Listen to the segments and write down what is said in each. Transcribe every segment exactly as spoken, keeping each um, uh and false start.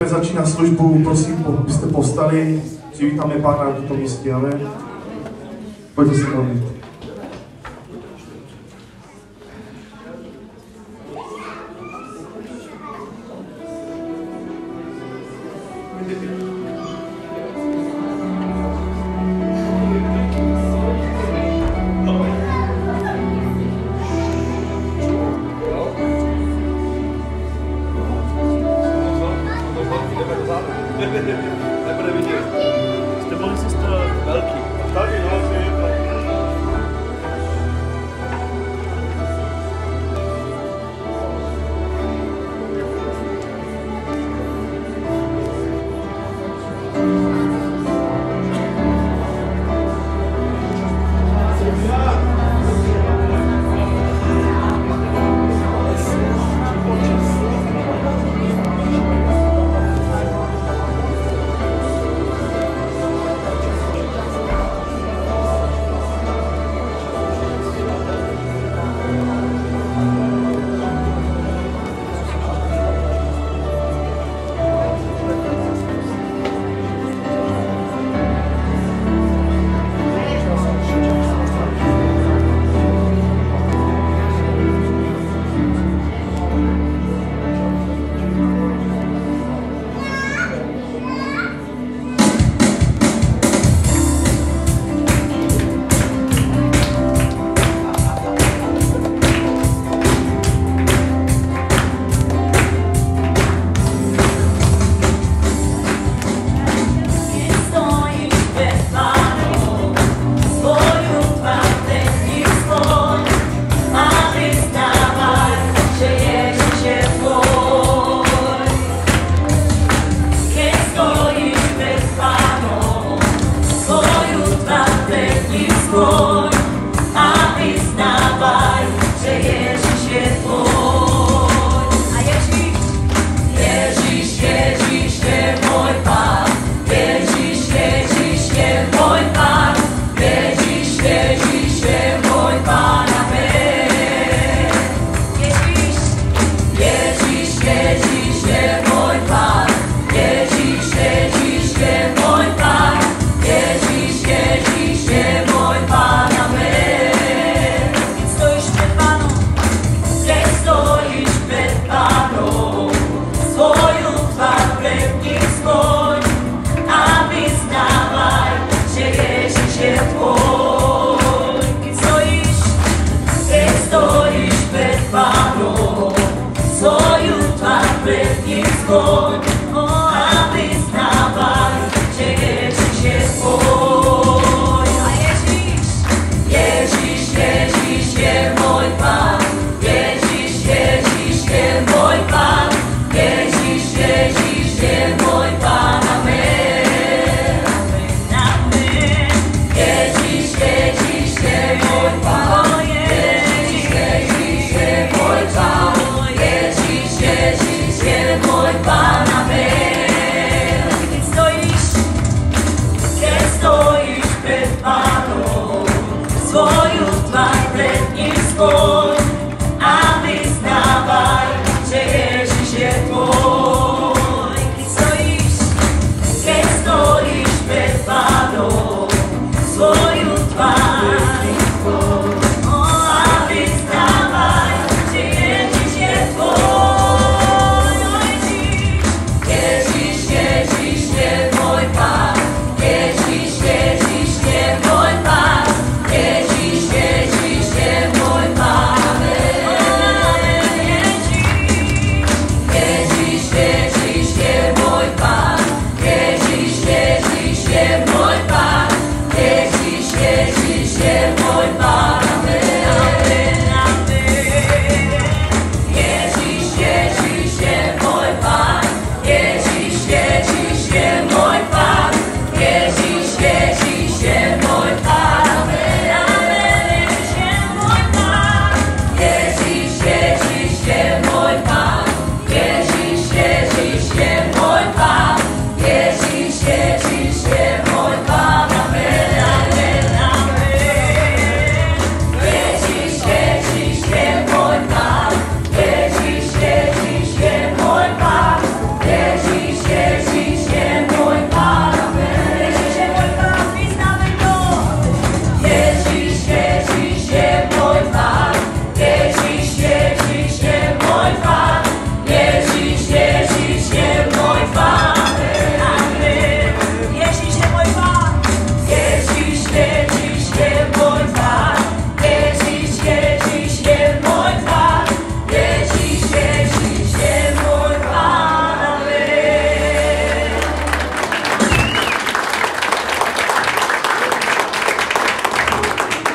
Začíná službu, prosím, abyste povstali, přivítáme Pána na tomto místě, ale pojďte se modlit. Nebude vidět. Jste policista velký. Tady, no, že je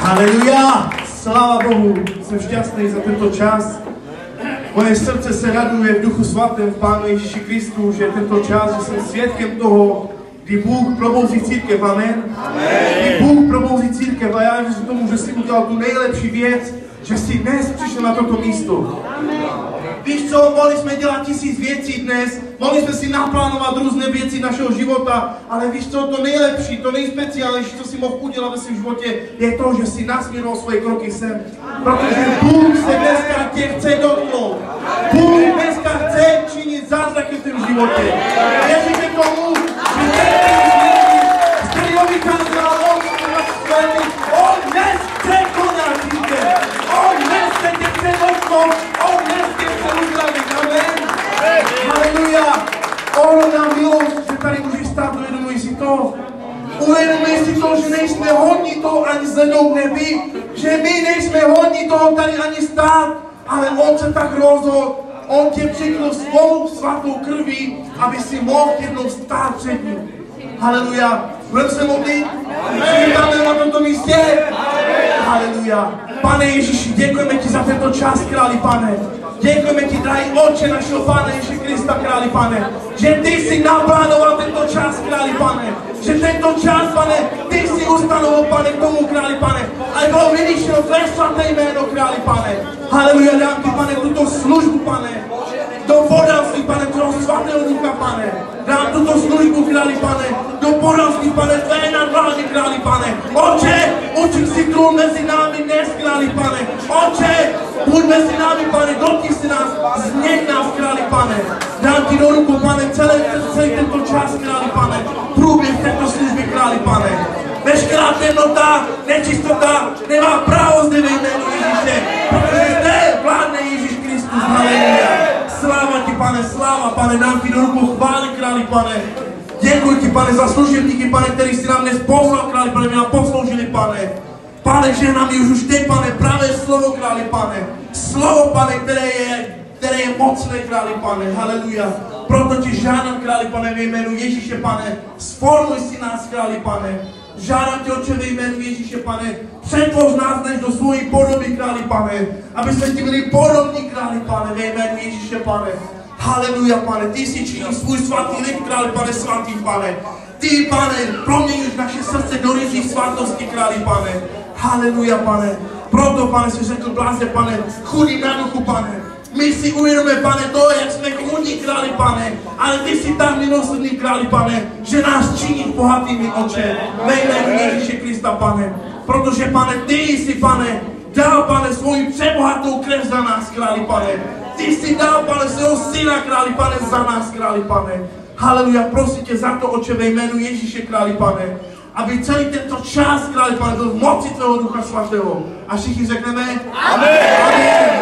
Haleluja! Sláva Bohu! Jsem šťastný za tento čas. Moje srdce se raduje v Duchu Svatém, v Pánu Ježíši Kristu, že tento čas, že jsem svědkem toho, kdy Bůh probouzí církev, amen? Kdy Bůh probouzí církev a já věřím tomu, že si udělal tu nejlepší věc, že jsi dnes přišel na toto místo. Víš co, mohli jsme dělat tisíc věcí dnes, mohli jsme si naplánovat různé věci našeho života, ale víš co, to nejlepší, to nejspeciálnější, co si mohl udělat ve svém životě, je to, že si nasměroval svoje kroky sem. Protože Bůh se dneska tě chce dotknout. Bůh dneska chce činit zázraky v tvém životě. Věříte tomu, že ten který vykázal, on on dnes chce konat, víte. On dnes se tě chce dotknout, on dnes tě chce uzdravit, amen. Haleluja. On nám milost, že tady můžeš stát, uvědomuj si to. Uvědomuj si to, že nejsme hodní toho ani zhlednout nebi, že my nejsme hodní toho tady ani stát, ale on se tak rozhodl, on tě přikryl svou svatou krví, aby si mohl jednou stát před ním. Haleluja. Budeme se modlit? Přivítáme na tomto místě? Haleluja. Pane Ježíši, děkujeme ti za tento čas, králi Pane. Děkujeme ti, drahý Otče našeho Pána Ježíše Krista, králi Pane. Že ty jsi naplánoval tento čas, králi Pane. Že tento čas, Pane, ty jsi ustanovil, Pane, k tomu, králi Pane. A bylo vyvýšeno tvé svaté jméno, králi Pane. Haleluja, dám ti, Pane, tuto službu, Pane. Do podalství, Pane, toho svatého ducha, Pane. Dám tuto službu, králi Pane. Do podalství, Pane, tvé nadvlády, králi Pane. Otče, učin si trůn mezi námi dnes, králi Pane. Otče, buď mezi námi, Pane, dotkni si nás, změň nás, králi Pane. Dám ti do ruku, Pane, celý, celý tento čas, králi Pane. Průběh této služby, králi Pane. Veškerá temnota, nečistota nemá právo zde ve jménu Ježíše, protože zde vládne Ježíš Kristus, haleluja. Sláva ti, Pane, sláva, Pane, dám ti do ruku chvály, králi Pane. Děkuji ti, Pane, za služebníky, Pane, který si nám dnes poslal, králi Pane, my nám posloužili, Pane. Pane, že nám už už teď, Pane, pravé slovo, králi Pane. Slovo, Pane, které je, které je mocné, králi Pane, haleluja. Proto tě žádám, králi Pane, ve jménu Ježíše, Pane, sformuj si nás, králi Pane. Žádám tě, Otče, ve jménu Ježíše, Pane, přetvoř nás dnes do svojí podoby, králi Pane, aby jsme ti byli podobní, králi Pane, ve jménu Ježíše, Pane. Haleluja, Pane, ty jsi činil svůj svatý lid, králi Pane, svatý, Pane. Ty, Pane, proměňuješ naše srdce do rýží svatosti, králi Pane. Haleluja, Pane. Proto, Pane, si řekl bláze, Pane, chudým na duchu, Pane. My si uvědomujeme, Pane, to, jak jsme chudí, králi Pane, ale ty jsi tam milosrdný, králi Pane, že nás činí bohatými, Otče, ve jménu Ježíše Krista, Pane. Protože, Pane, ty jsi, Pane, dal, Pane, svoji přebohatou krev za nás, králi Pane. Ty jsi dal, Pane, svého syna, králi Pane, za nás, králi Pane. Haleluja, prosím tě za to, Otče, ve jménu Ježíše, králi Pane, aby celý tento čas, králi Pane, byl v moci tvého Ducha Svatého. A všichni řekneme Amen. Amen.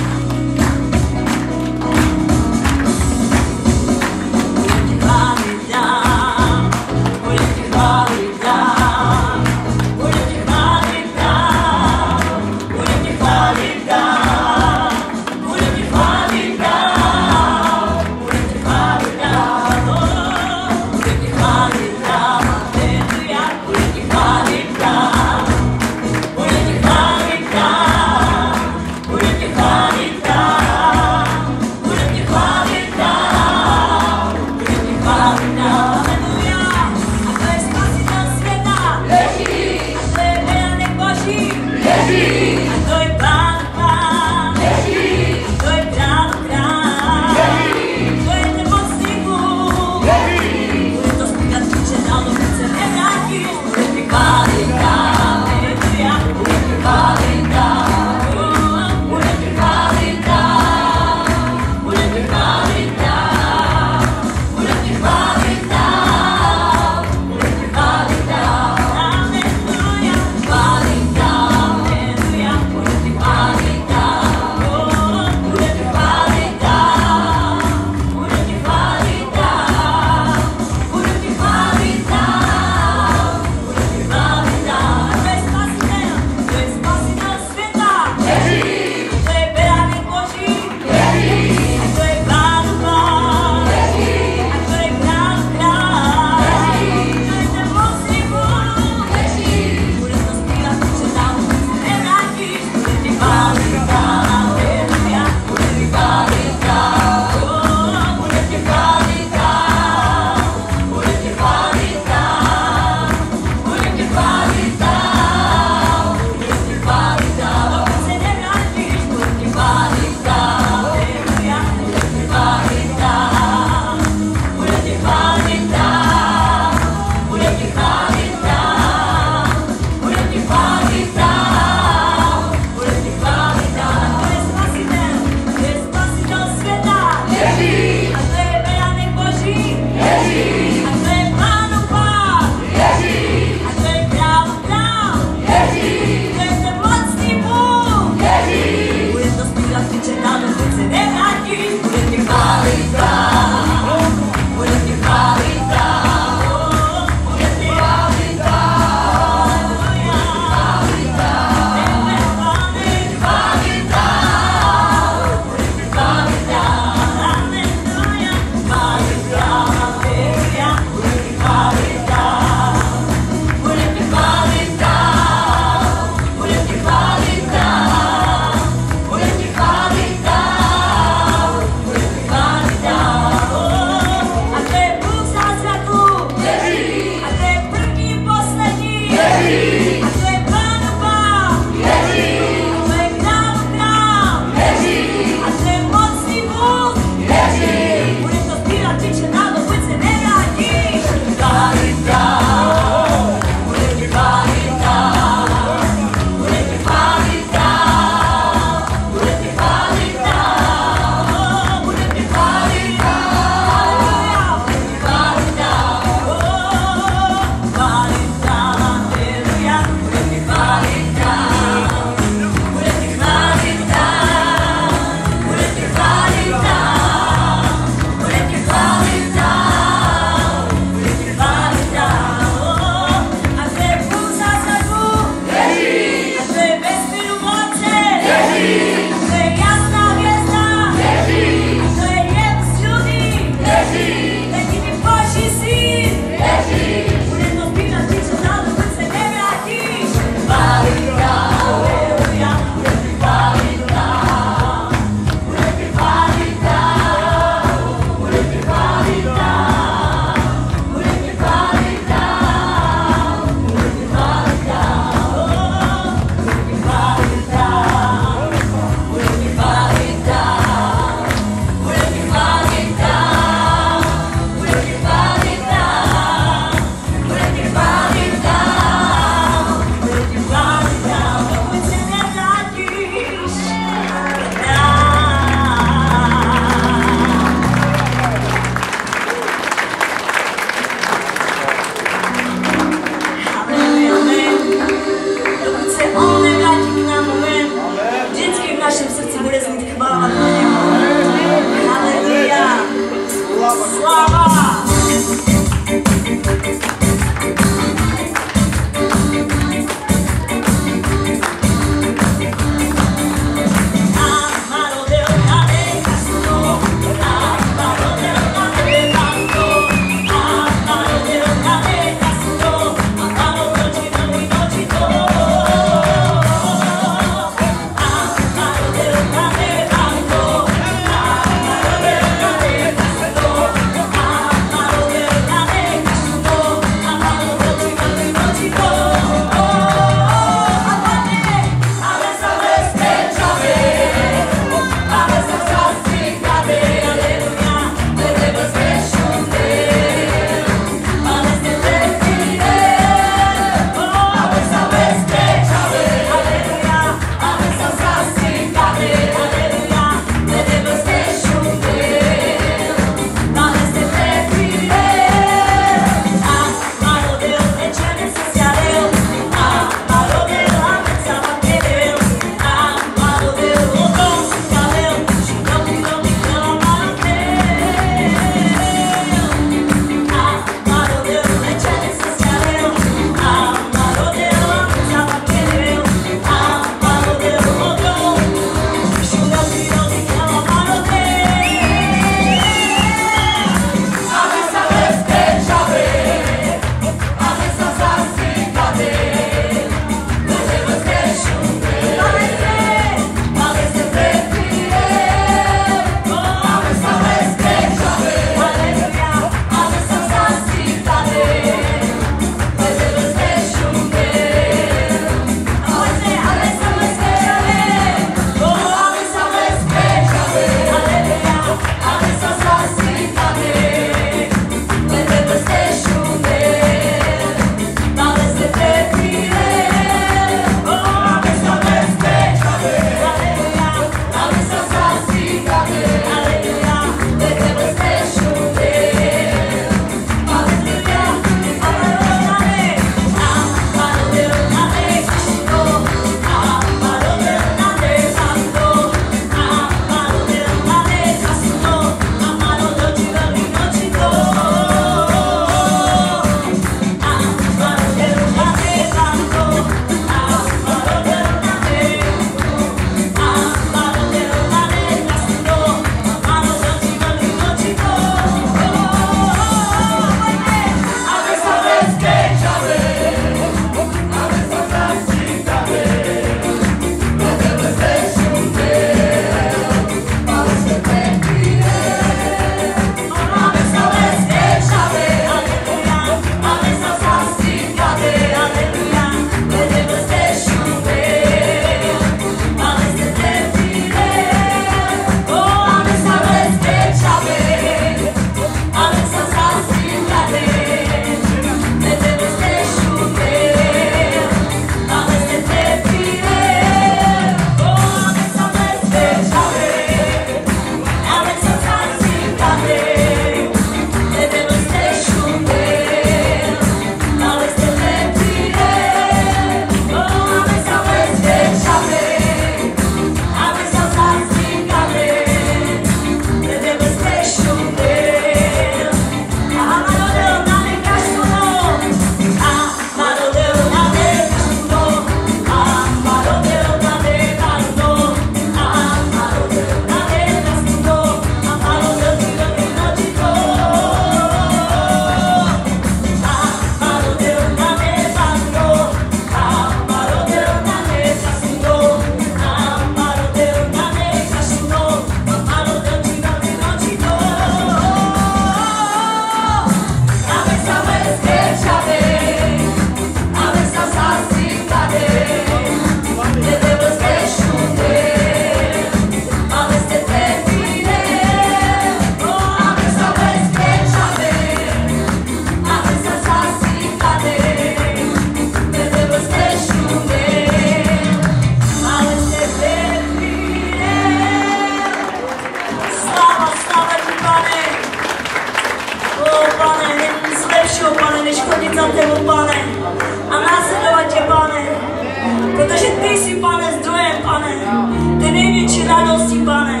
radosti, Pane.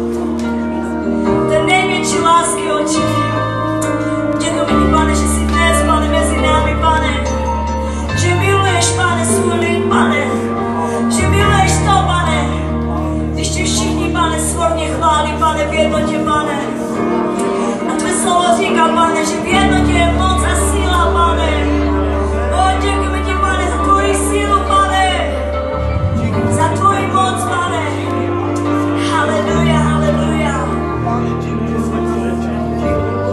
Ten největší lásky očí. Děkujeme ti, Pane, že jsi dnes, Pane, mezi námi, Pane. Že miluješ, Pane, svůj lid, Pane. Že miluješ to, Pane. Když tě všichni, Pane, svorně chválí, Pane, v jednotě, Pane. A tvé slovo říká, Pane, že v jednotě je moc a síla, Pane. O, děkujeme ti, Pane, za tvoji sílu, Pane. Za tvoji moc, Pane. Haleluja, haleluja.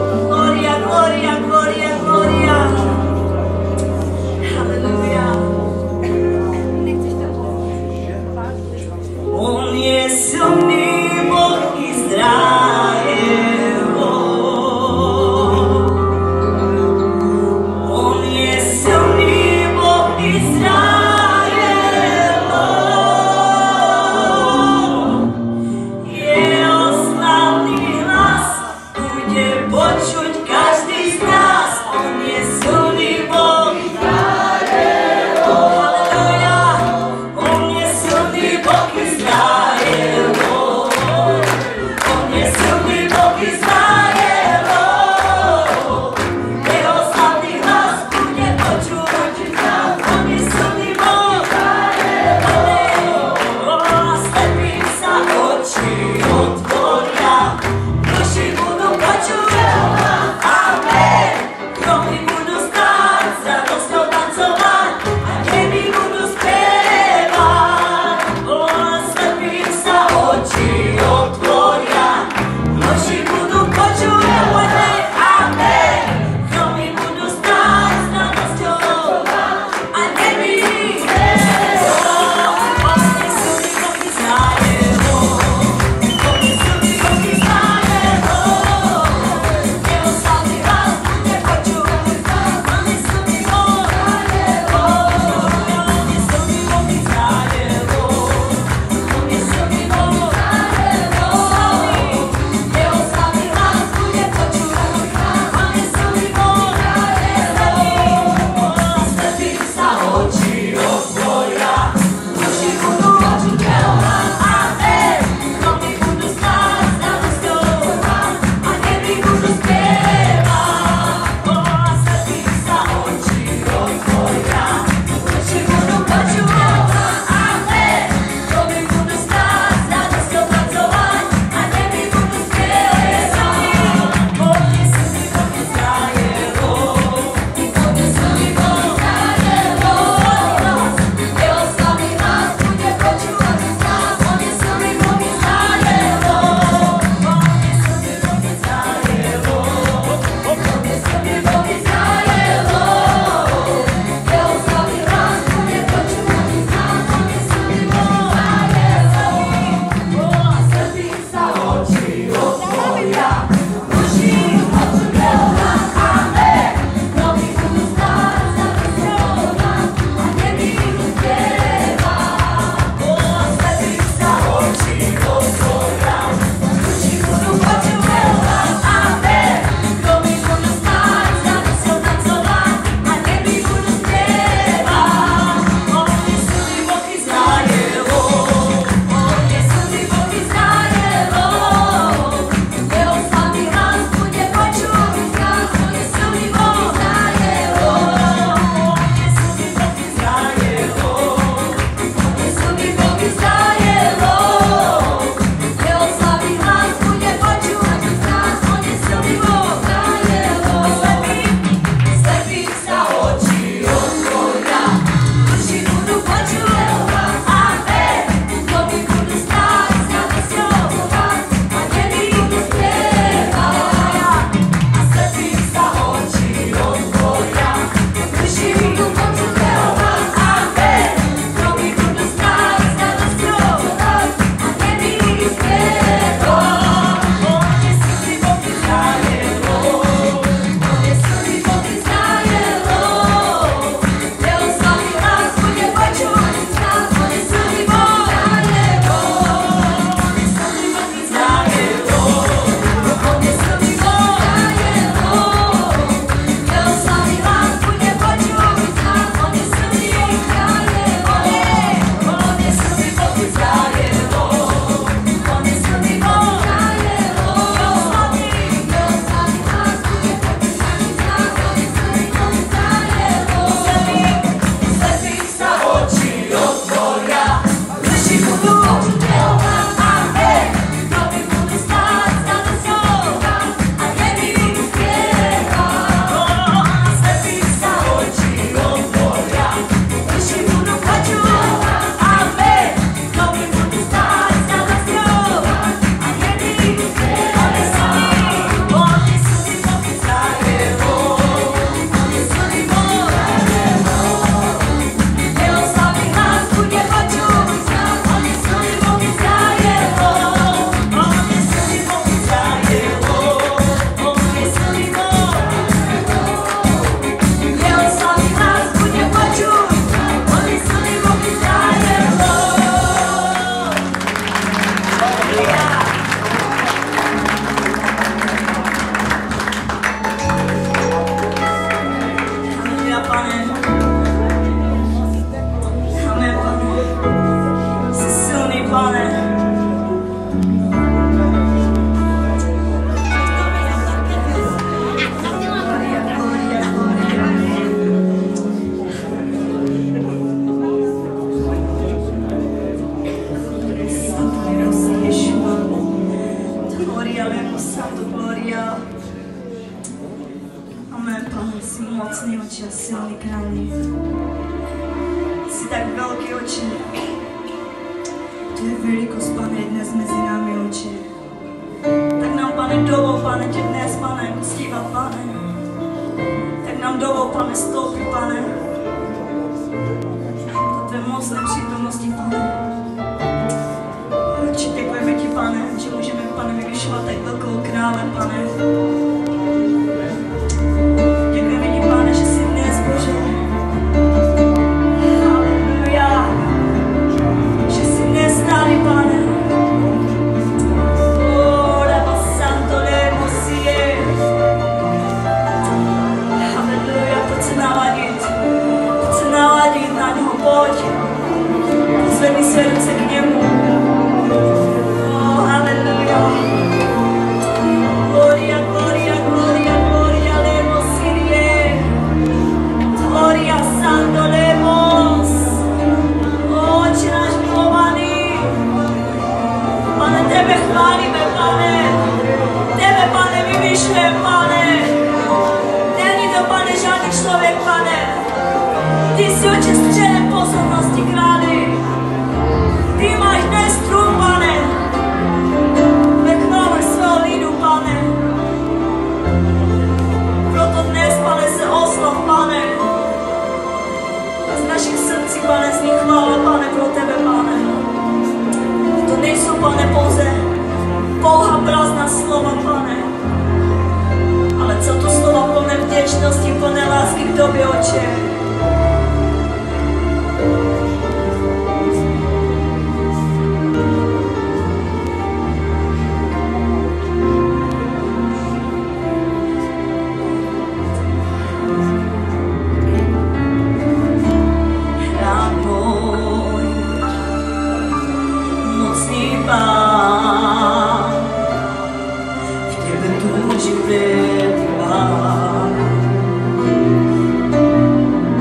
mocný, Oče, a silný králi. Jsi tak velký, Oče. Tvoje velikost, Pane, je dnes mezi námi, Oče. Tak nám, Pane, dovol, Pane, tě dnes, Pane, uctívat, Pane. Tak nám dovol, Pane, stoupit, Pane. Do tvé mocné přítomnosti, Pane. Oče, děkujeme ti, Pane, že můžeme, Pane, vyvyšovat tak velkou krále, Pane. Děkujeme ti, Pane, že jsi dnes, Bože. Haleluja. Že jsi dnes tady, Pane. Oh, Raba Santo Lemosie. Haleluja, pojď se naladit. Pojď se naladit na něho, pojď. Pozvedni své ruce k němu. Oh, haleluja. Gloria, gloria, gloria, gloria, Lemosie. Gloria, Santo Lemos. Oče náš milovaný. Pane, tebe chválíme, Pane. Tebe, Pane, vyvyšujeme, Pane. Není to, Pane, žádný člověk, Pane. Ty jsi, Oče, středem pozornosti, králi. Ty máš dnes trůn, Pane. Ve chválách svého lidu, Pane. Proto dnes, Pane, se oslav, Pane. Z našich srdcí, Pane, zní chvála, Pane, pro tebe, Pane. To nejsou, Pane, pouze pouhá prázdná slova, Pane. Ale co to slova plné vděčnosti, plné lásky k tobě, Oče. V tebe tu živé trvá.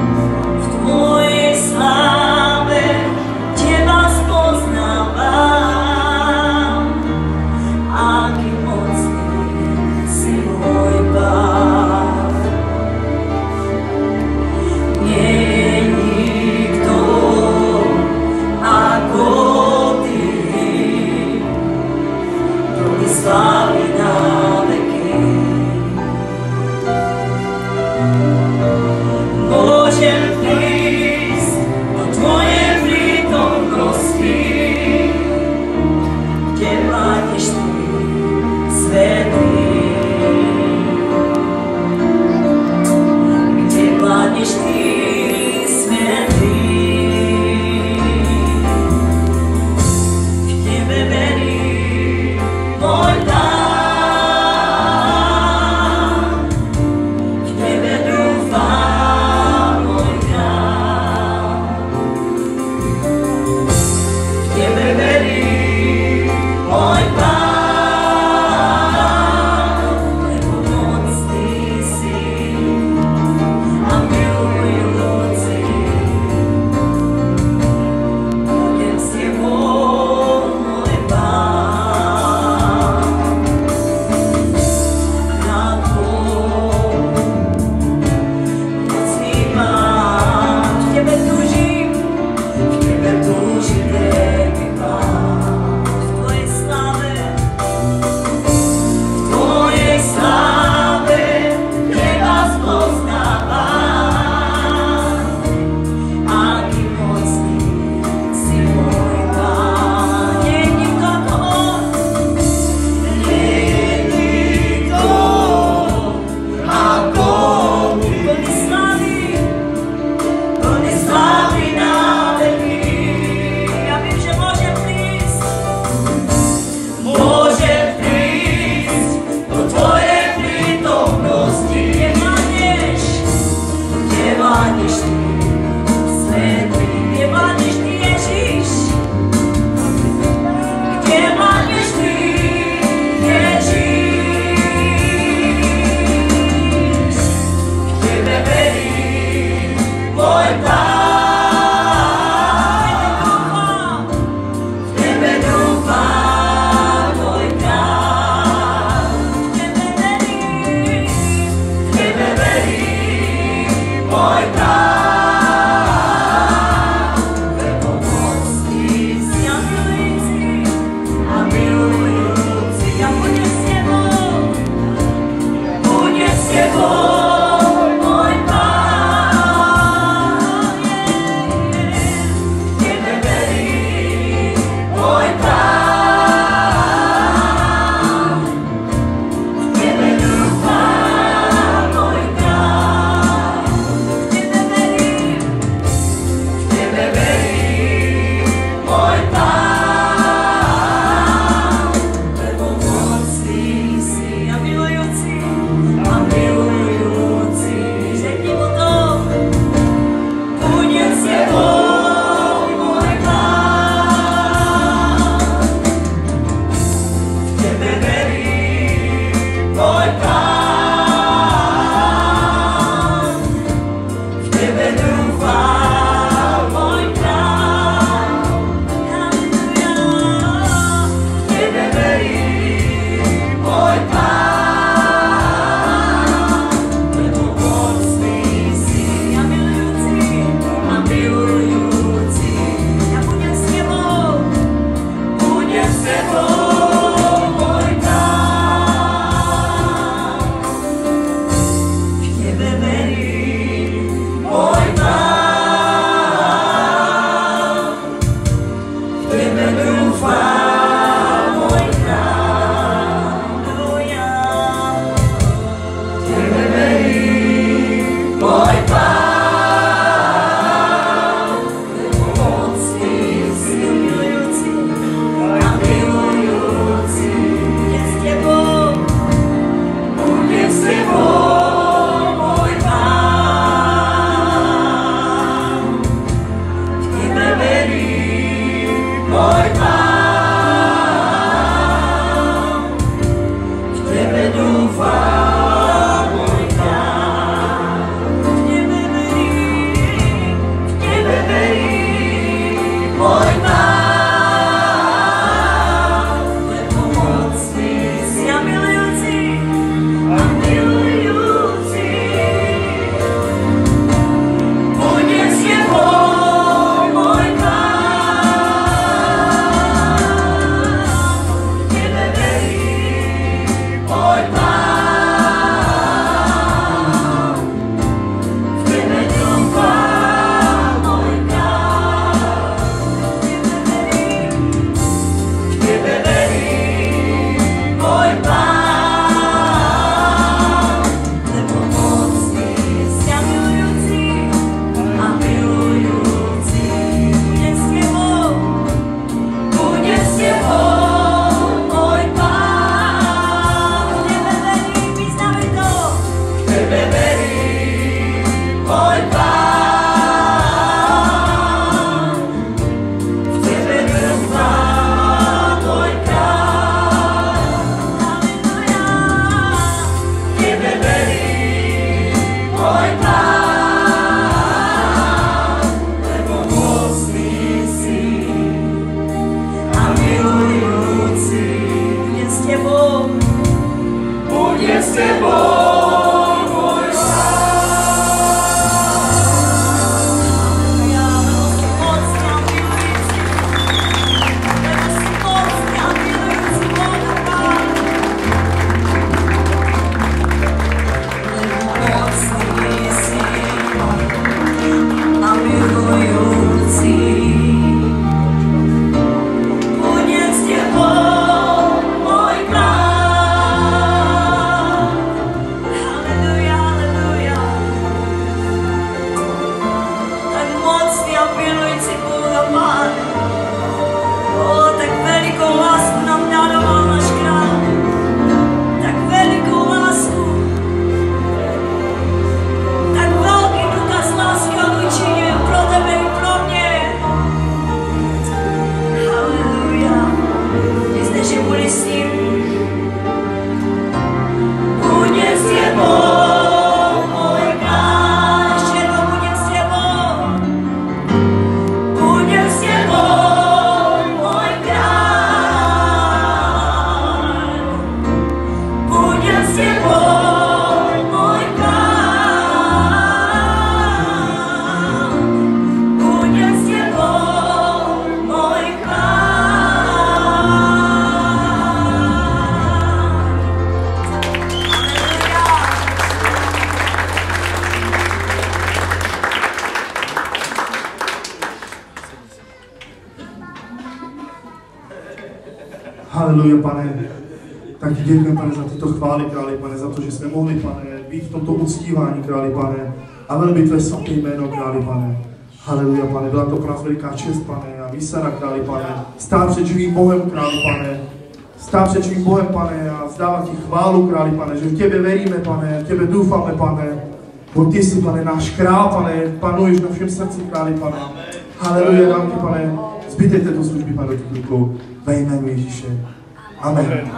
Haleluja, pane. Tak ti děkujeme, pane, za tyto chvály, králi, pane, za to, že jsme mohli, pane, být v tomto uctívání, králi, pane, a velbit tvé svaté jméno, králi, pane. Haleluja, pane, byla to pro nás veliká čest, pane, a výsada, králi, pane, stát před živým Bohem, králi, pane, stát před živým Bohem, pane, a vzdávat ti chválu, králi, pane, že v těbe veríme, pane, v těbe doufáme, pane, bo ty jsi, pane, náš král, pane, panuješ na všem srdci, králi, pane. Haleluja, dám ti, pane, zbytek této služby, pane, do těch rukou, ve jménu Ježíše. Amen. Amen.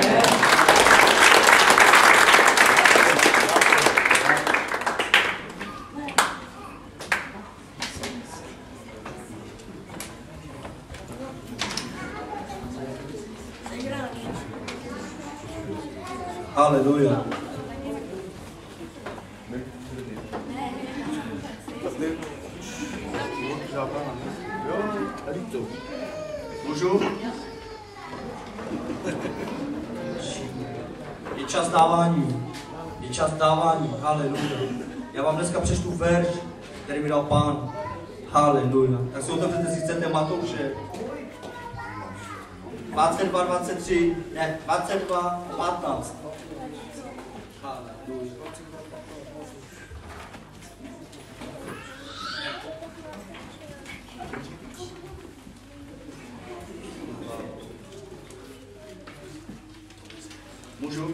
Haleluja. Můžu? Je čas dávání. Je čas dávání. Haleluja. Já vám dneska přečtu verš, který mi dal Pán. Haleluja. Tak si otevřete, si chcete Matouše. dvacet dva, dvacet tři, ne, dvacet dva, patnáct. Haleluja. Můžu?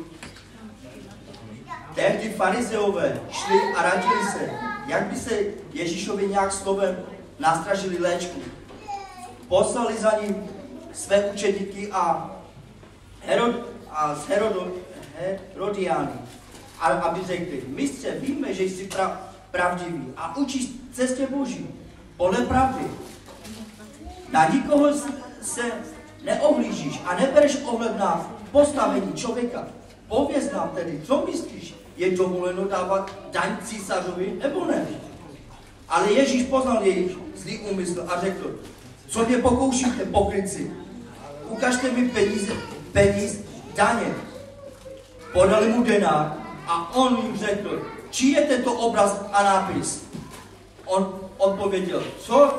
Tehdy farizeové šli a radili se, jak by se Ježíšovi nějak slovem nastražili léčku. Poslali za ním své učedníky a, Herod, a z Herodo, Herodiány, a aby řekli, mistře, víme, že jsi pra, pravdivý a učíš cestě Boží, podle pravdy. Na nikoho se neohlížíš a nebereš ohled na postavení člověka. Pověz nám tedy, co myslíš, je dovoleno dávat daň císařovi nebo ne? Ale Ježíš poznal jejich zlý úmysl a řekl, co mě pokoušíte, pokrytci? Ukažte mi peníze, peníz, daně. Podali mu denár a on jim řekl, čí je tento obraz a nápis? On odpověděl, co?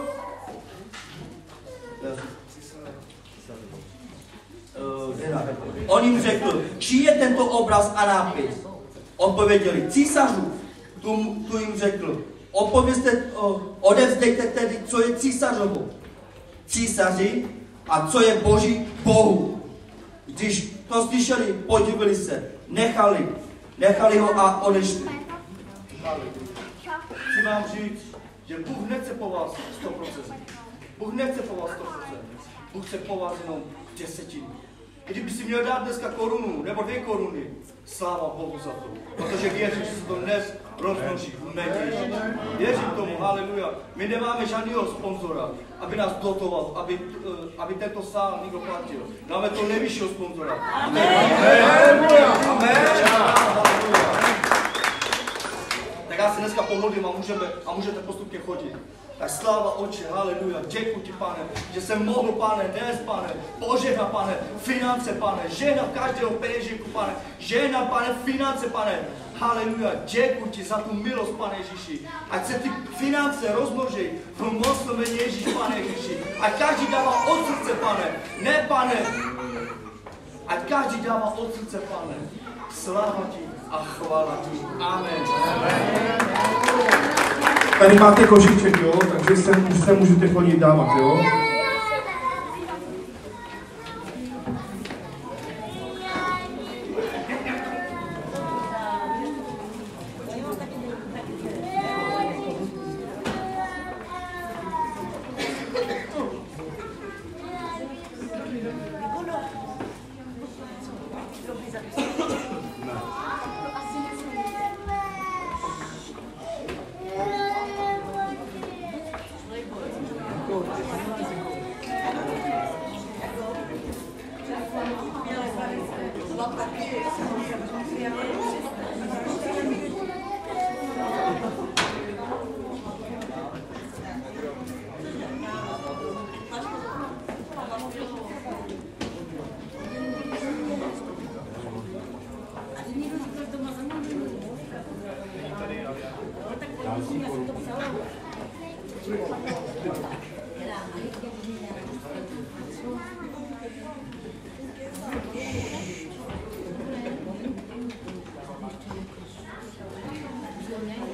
On jim řekl, čí je tento obraz a nápis? Odpověděli, císařů. Tu, tu jim řekl, odpovězte, odevzdejte tedy, co je císařovo. Císaři a co je Boží Bohu. Když to slyšeli, podívali se, nechali, nechali ho a odešli. Chci vám říct, že Bůh nechce po vás sto procent. Bůh nechce po vás sto procent. Bůh chce po vás jenom desetinu. Kdyby si měl dát dneska korunu nebo dvě koruny, sláva Bohu za to. Protože věřím, že se to dnes rozmnoží v jméně Ježíše. Věřím tomu, haleluja. My nemáme žádného sponzora, aby nás dotoval, aby, aby tento sál někdo platil. Máme to nejvyššího sponzora. Amen. Amen. Amen. Tak já se dneska pomodlím a, můžeme, a můžete postupně chodit. Tak sláva Otče, haleluja, děkuji ti, Pane, že jsem mohl, Pane, dnes, Pane, požehnat, Pane, finance, Pane, žehnat každého peněženku, Pane, žehnat, Pane, finance, Pane, haleluja, děkuji ti za tu milost, Pane Ježíši, ať se ty finance rozmnoží v mocnom jméně Ježíš, Pane Ježíši, ať každý dává od srdce, Pane, ne, Pane, ať každý dává od srdce, Pane, sláva ti a chvála ti, amen. Tady máte košíček, jo, takže se, se můžete chodit dávat, jo.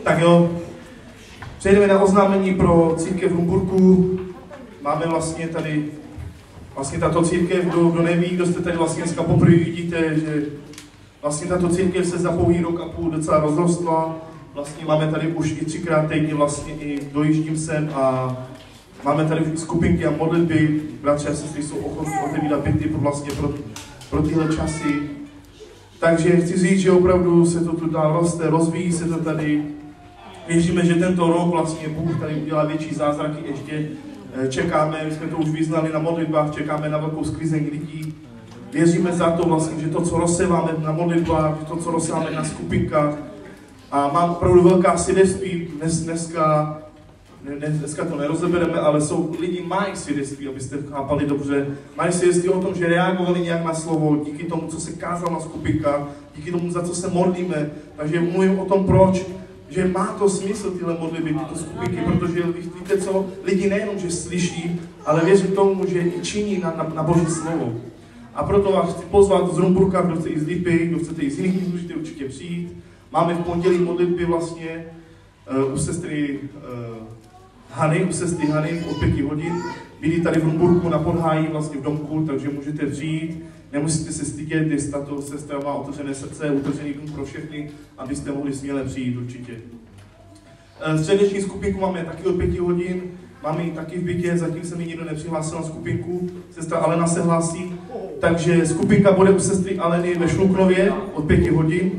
Tak jo, přejdeme na oznámení pro církev v Rumburku. Máme vlastně tady, vlastně tato církev, kdo, kdo neví, kdo jste tady vlastně dneska poprvé vidíte, že vlastně tato církev se za pouhý rok a půl docela rozrostla. Vlastně máme tady už i třikrát týdně vlastně i dojíždím sem a máme tady už skupinky a modlitby. Bratři a sestry jsou ochotní otevírat byty pro, vlastně pro, pro tyhle časy. Takže chci říct, že opravdu se to tu dál roste, rozvíjí se to tady. Věříme, že tento rok vlastně Bůh tady udělá větší zázraky ještě. Čekáme, my jsme to už vyznali na modlitbách, čekáme na velkou sklizeň lidí. Věříme za to vlastně, že to, co rozseváme na modlitbách, to, co rozseváme na skupinkách. A mám opravdu velká svědectví dnes, dneska, ne, dneska to nerozebereme, ale jsou lidi mají svědectví, abyste chápali dobře. Mají svědectví o tom, že reagovali nějak na slovo, díky tomu, co se kázal na skupinkách, díky tomu, za co se modlíme. Takže mluvím o tom, proč, že má to smysl tyhle modlitby, tyto skupinky, protože víte co, lidi nejenom, že slyší, ale věří tomu, že i činí na, na, na Boží slovo. A proto vás chci pozvat z Rumburka, kdo chce i z Lipy, kdo chcete i z jiných míst, můžete určitě přijít. Máme v pondělí modlitby vlastně uh, u sestry uh, Hany, u sestry Hany od pěti hodin. Byli tady v Rumburku na Podhájí, vlastně v domku, takže můžete přijít. Nemusíte se stydět, jestli tato sestra má otevřené srdce, otevřený dům pro všechny, abyste mohli směle přijít určitě. Uh, středeční skupinku máme taky od pěti hodin. Máme ji taky v bytě, zatím se mi nikdo nepřihlásil na skupinku. Sestra Alena se hlásí. Takže skupinka bude u sestry Aleny ve Šluknově od pěti hodin.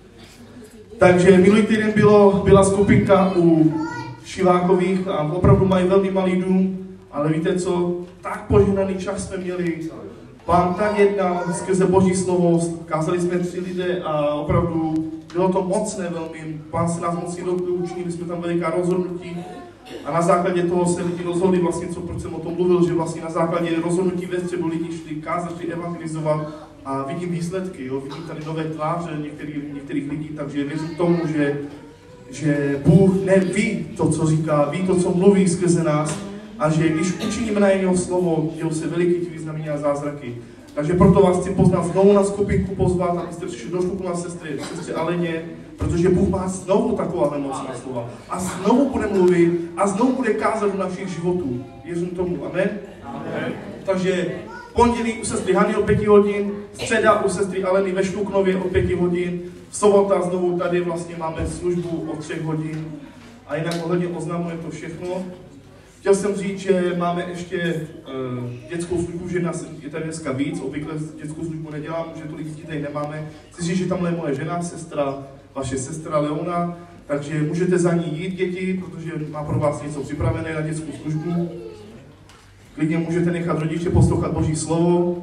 Takže minulý týden bylo, byla skupinka u Šivákových a opravdu mají velmi malý dům, ale víte co, tak požehnaný čas jsme měli. Pán tak jednal skrze Boží slovo, kázali jsme tři lidé a opravdu bylo to mocné velmi. Pán se nás mocně dotkl, učinili jsme tam veliká rozhodnutí a na základě toho se lidi rozhodli vlastně, co, proč jsem o tom mluvil, že vlastně na základě rozhodnutí ve středu lidi šli kázat, šli evangelizovat. A vidím výsledky, jo? Vidím tady nové tváře některých, některých lidí, takže věřím tomu, že, že Bůh neví to, co říká, ví to, co mluví skrze nás a že když učiníme na jeho slovo, dějou se veliký ti významení a zázraky. Takže proto vás chci poznat znovu na skupinku, pozvat, abyste přišli do šluku na sestry, sestře Aleně, protože Bůh má znovu taková mocná slova a znovu bude mluvit a znovu bude kázat do našich životů. Věřím tomu, amen? Amen. Takže pondělí u sestry Hany o pěti hodin, středa u sestry Aleny ve Šluknově o pěti hodin, v sobota znovu tady vlastně máme službu o třech hodin a jinak ohledně oznamujeme to všechno. Chtěl jsem říct, že máme ještě uh, dětskou službu, že nás je tady dneska víc, obvykle dětskou službu nedělám, že tolik dětí tady nemáme. Chci říct, že tamhle je moje žena, sestra, vaše sestra Leona, takže můžete za ní jít, děti, protože má pro vás něco připravené na dětskou službu. Klidně můžete nechat rodiče poslouchat Boží slovo.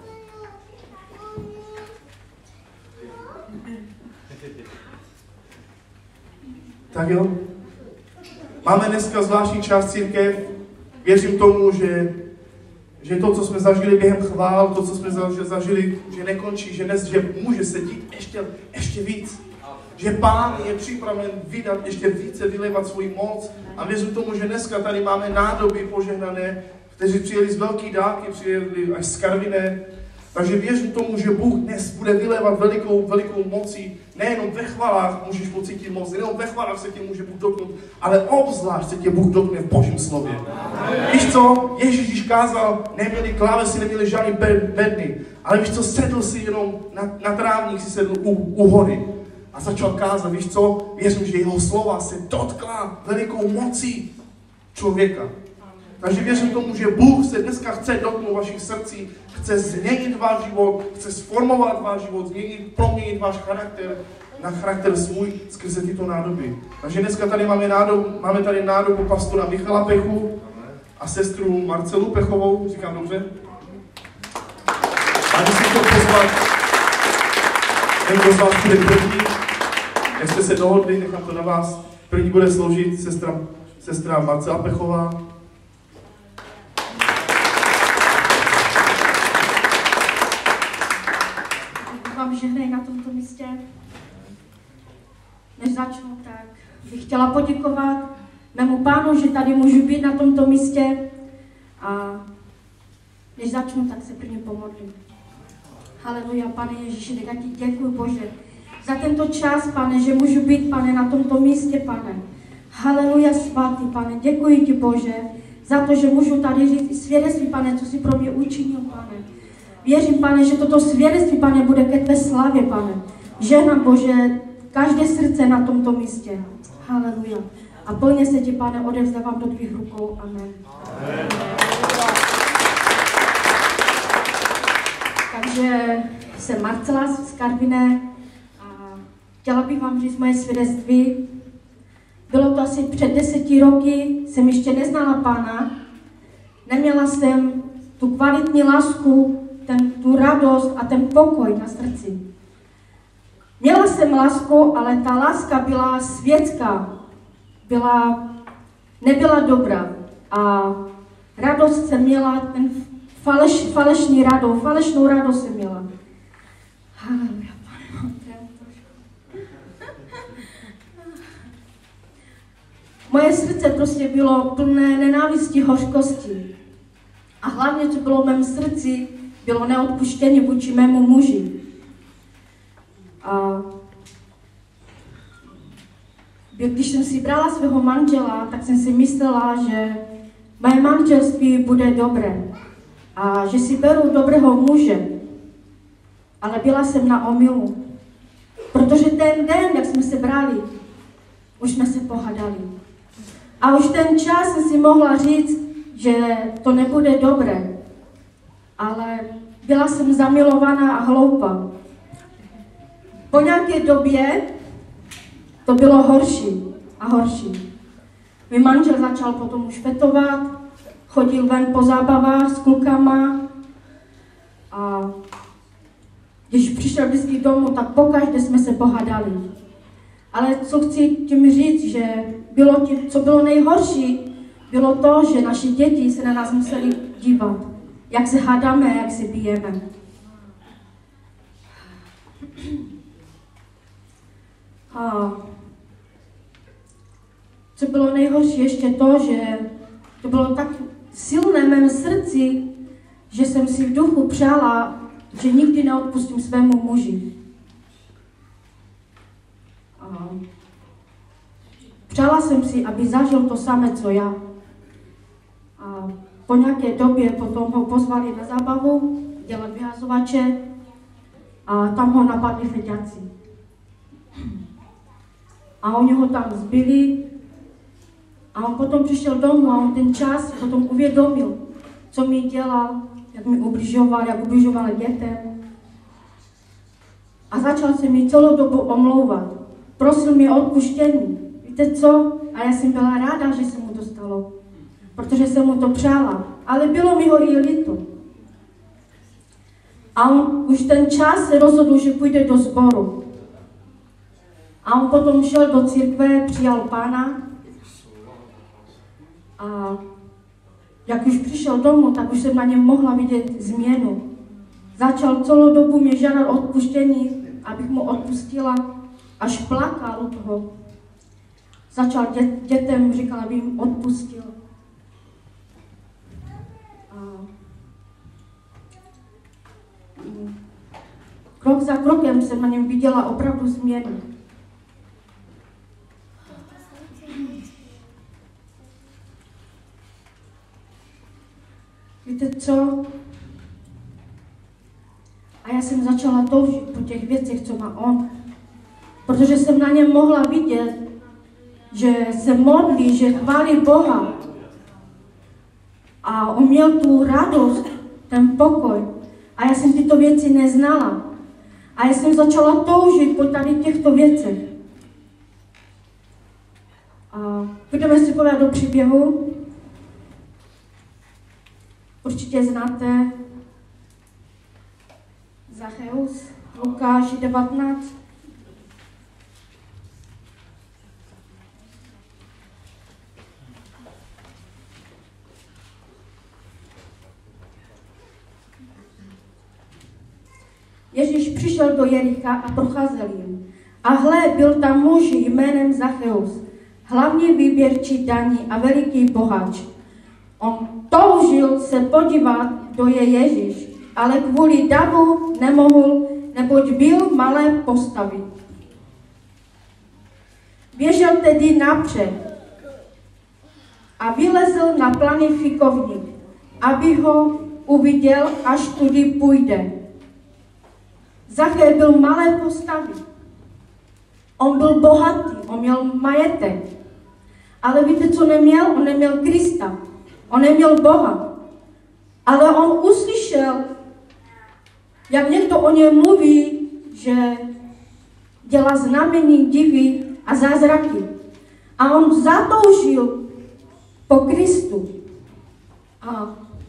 Tak jo. Máme dneska zvláštní část církev. Věřím tomu, že, že to, co jsme zažili během chvál, to, co jsme zažili, že nekončí, že, dnes, že může se dít ještě, ještě víc. Že Pán je připraven vydat ještě více, vylévat svou moc. A věřím tomu, že dneska tady máme nádoby požehnané, kteří přijeli z velký dálky, přijeli až z Karviné. Takže věřím tomu, že Bůh dnes bude vylévat velikou, velikou mocí. Nejenom ve chvalách můžeš pocítit moc, nejenom ve chvalách se tě může Bůh dotknout, ale obzvlášť se tě Bůh dotkne v Božím slově. Víš co? Ježíš, když kázal, neměli klávesy, neměli žádný bedny, ale víš co? Sedl si jenom na, na trávník, si sedl u, u hory a začal kázat. Víš co? Věřím, že jeho slova se dotkla velikou mocí člověka. Takže věřím tomu, že Bůh se dneska chce dotknout vašich srdcí, chce změnit váš život, chce sformovat váš život, změnit, proměnit váš charakter na charakter svůj skrze tyto nádoby. Takže dneska tady máme nádobu, máme tady nádobu pastora Michala Pechu a sestru Marcelu Pechovou, říkám dobře? A když si to pozvat, nevím, kdo z vás bude první, jak jste se dohodli, nechám to na vás. První bude sloužit sestra, sestra Marcela Pechová. Vám žehnej na tomto místě. Než začnu, tak bych chtěla poděkovat mému Pánu, že tady můžu být na tomto místě. A než začnu, tak se prvně pomodlím. Haleluja, Pane Ježíši, tak já ti děkuji, Bože, za tento čas, Pane, že můžu být, Pane, na tomto místě, Pane. Haleluja, svatý, Pane, děkuji ti, Bože, za to, že můžu tady říct svědectví, Pane, co jsi pro mě učinil, Pane. Věřím, Pane, že toto svědectví, Pane, bude ke tvé slavě, Pane. Žehnám, Bože, každé srdce na tomto místě. Haleluja. A plně se ti, Pane, odevzdávám do tvých rukou. Amen. Amen. Takže jsem Marcela z Karviné a chtěla bych vám říct moje svědectví. Bylo to asi před deseti roky, jsem ještě neznala Pána. Neměla jsem tu kvalitní lásku, ten, tu radost a ten pokoj na srdci. Měla jsem lásku, ale ta láska byla světská, byla, nebyla dobrá. A radost jsem měla, ten faleš, falešný radost, falešnou radost jsem měla. Haleluja, Pane, moje srdce prostě bylo plné nenávisti, hořkosti. A hlavně, co bylo v mém srdci, bylo neodpuštění vůči mému muži. A když jsem si brala svého manžela, tak jsem si myslela, že moje manželství bude dobré a že si beru dobrého muže. Ale byla jsem na omylu, protože ten den, jak jsme se brali, už jsme se pohádali. A už ten čas jsem si mohla říct, že to nebude dobré. Ale byla jsem zamilovaná a hloupá. Po nějaké době to bylo horší a horší. Můj manžel začal potom už fetovat, chodil ven po zábavách s klukama a když přišel vždycky domů, tak pokaždé jsme se pohádali. Ale co chci tím říct, že bylo tím, co bylo nejhorší, bylo to, že naše děti se na nás museli dívat, jak se hádáme, jak se bijeme. A co bylo nejhorší ještě to, že to bylo tak silné v mém srdci, že jsem si v duchu přála, že nikdy neodpustím svému muži. A přála jsem si, aby zažil to samé, co já. A po nějaké době potom ho pozvali na zábavu, dělat vyhazovače a tam ho napadli feťáci. A oni ho tam zbyli a on potom přišel domů a on ten čas potom uvědomil, co mi dělal, jak mi ubližoval, jak ubližoval dětem. A začal se mi celou dobu omlouvat. Prosil mě o odpuštění. Víte co? A já jsem byla ráda, že se mu to stalo, protože jsem mu to přála. Ale bylo mi ho i líto. A on už ten čas se rozhodl, že půjde do sboru. A on potom šel do církve, přijal Pána. A jak už přišel domů, tak už jsem na něm mohla vidět změnu. Začal celou dobu mě žádat odpuštění, abych mu odpustila, až plakal u toho. Začal dě, dětem, říkal, aby jim odpustil. A krok za krokem jsem na něm viděla opravdu změnu. Víte co? A já jsem začala toužit po těch věcech, co má on. Protože jsem na něm mohla vidět, že se modlí, že chválí Boha. A on měl tu radost, ten pokoj. A já jsem tyto věci neznala. A já jsem začala toužit po tady těchto věcech. A půjdeme si povědět do příběhu. Určitě znáte Zacheus, Lukáš devatenáct. Ježíš přišel do Jericha a procházel jim. A hle, byl tam muž jménem Zacheus, hlavní výběrčí daní a veliký boháč. On toužil se podívat, kdo je Ježíš, ale kvůli davu nemohl, neboť byl malé postavy. Běžel tedy napřed a vylezl na planý fikovník, aby ho uviděl, až tudy půjde. Zachej byl malé postavy. On byl bohatý, on měl majetek. Ale víte, co neměl? On neměl Krista. On neměl Boha. Ale on uslyšel, jak někdo o něm mluví, že dělá znamení, divy a zázraky. A on zatoužil po Kristu. A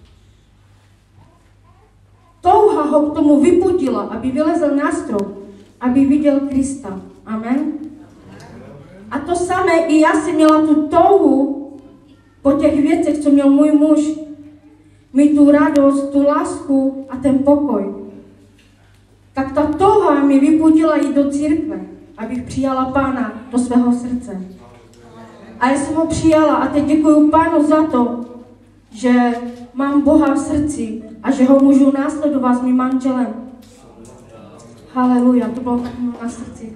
touha ho k tomu vypudila, aby vylezl na strop, aby viděl Krista. Amen. A to samé i já jsem měla tu touhu po těch věcech, co měl můj muž. Mít tu radost, tu lásku a ten pokoj. Tak ta touha mi vypudila jít do církve, abych přijala Pána do svého srdce. A já jsem ho přijala a teď děkuju Pánu za to, že mám Boha v srdci a že ho můžu následovat s mým manželem. Haleluja, to bylo tak na srdci.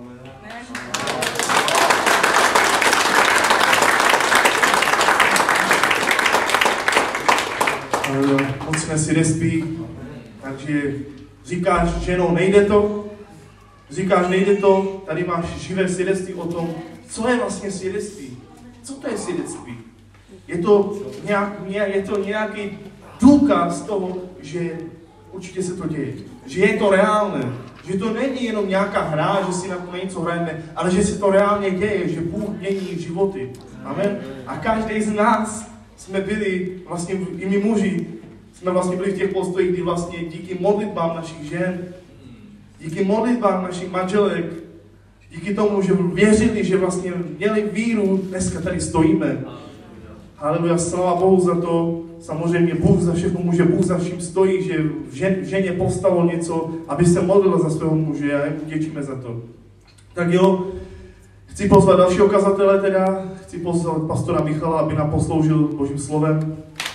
Moc jsme svědectví, takže říkáš, ženo, nejde to, říkáš, nejde to, tady máš živé svědectví o tom, co je vlastně svědectví, co to je svědectví. Je to, nějak, je to nějaký důkaz toho, že určitě se to děje, že je to reálné, že to není jenom nějaká hra, že si na to něco hrajeme, ale že se to reálně děje, že Bůh mění životy. Amen. A každý z nás jsme byli, vlastně i my muži, jsme vlastně byli v těch postojích, kdy vlastně díky modlitbám našich žen, díky modlitbám našich manželek, díky tomu, že věřili, že vlastně měli víru, dneska tady stojíme. Haleluja, sláva Bohu za to, samozřejmě Bůh za všechno může, Bůh za vším stojí, že v, žen, v ženě povstalo něco, aby se modlila za svého muže a děčíme za to. Tak jo, chci pozvat dalšího kazatele teda, chci pozvat pastora Michala, aby nám posloužil Božím slovem.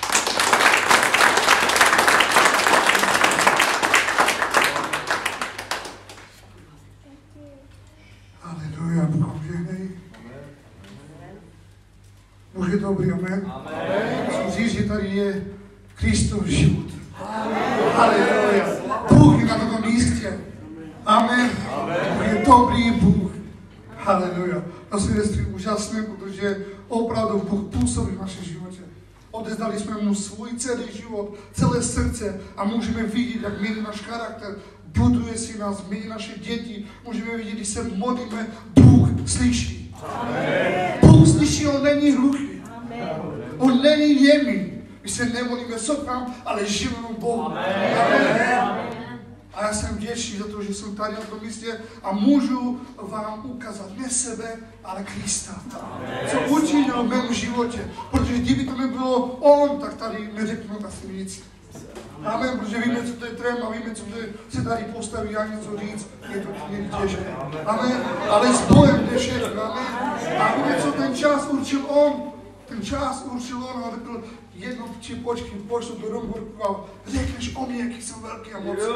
Haleluja, Bůh žehnej. Bůh je dobrý, amen. Musím říct, že tady je Kristův život. Haleluja. Bůh je na tomto místě. Amen. Bůh je dobrý Bůh. Haleluja. To svědectví úžasné, protože opravdu Bůh působí v našem životě. Odezdali jsme mu svůj celý život, celé srdce a můžeme vidět, jak mění náš charakter, buduje si nás, mění naše děti. Můžeme vidět, když se modlíme, Bůh slyší. Amen. Bůh slyší, on není hluchý. Amen. On není jemný. My se nemodlíme sochám, ale živému Bohu. Amen. Amen. A já jsem vděčný za to, že jsem tady na tom místě a můžu vám ukázat ne sebe, ale Krista. Co učinil v mém životě. Protože kdyby to nebylo on, tak tady neřeknu asi nic. Amen, protože víme, co to je tréma, víme, co to je se tady postaví a něco říct, je to někdy těžké. Amen, ale s Bohem jde všechno, amen. A víme, co ten čas určil on. Ten čas určil on a řekl, jedno či počky, pošlu do Romburku a řekneš o mě, jaký jsem velký a mocný.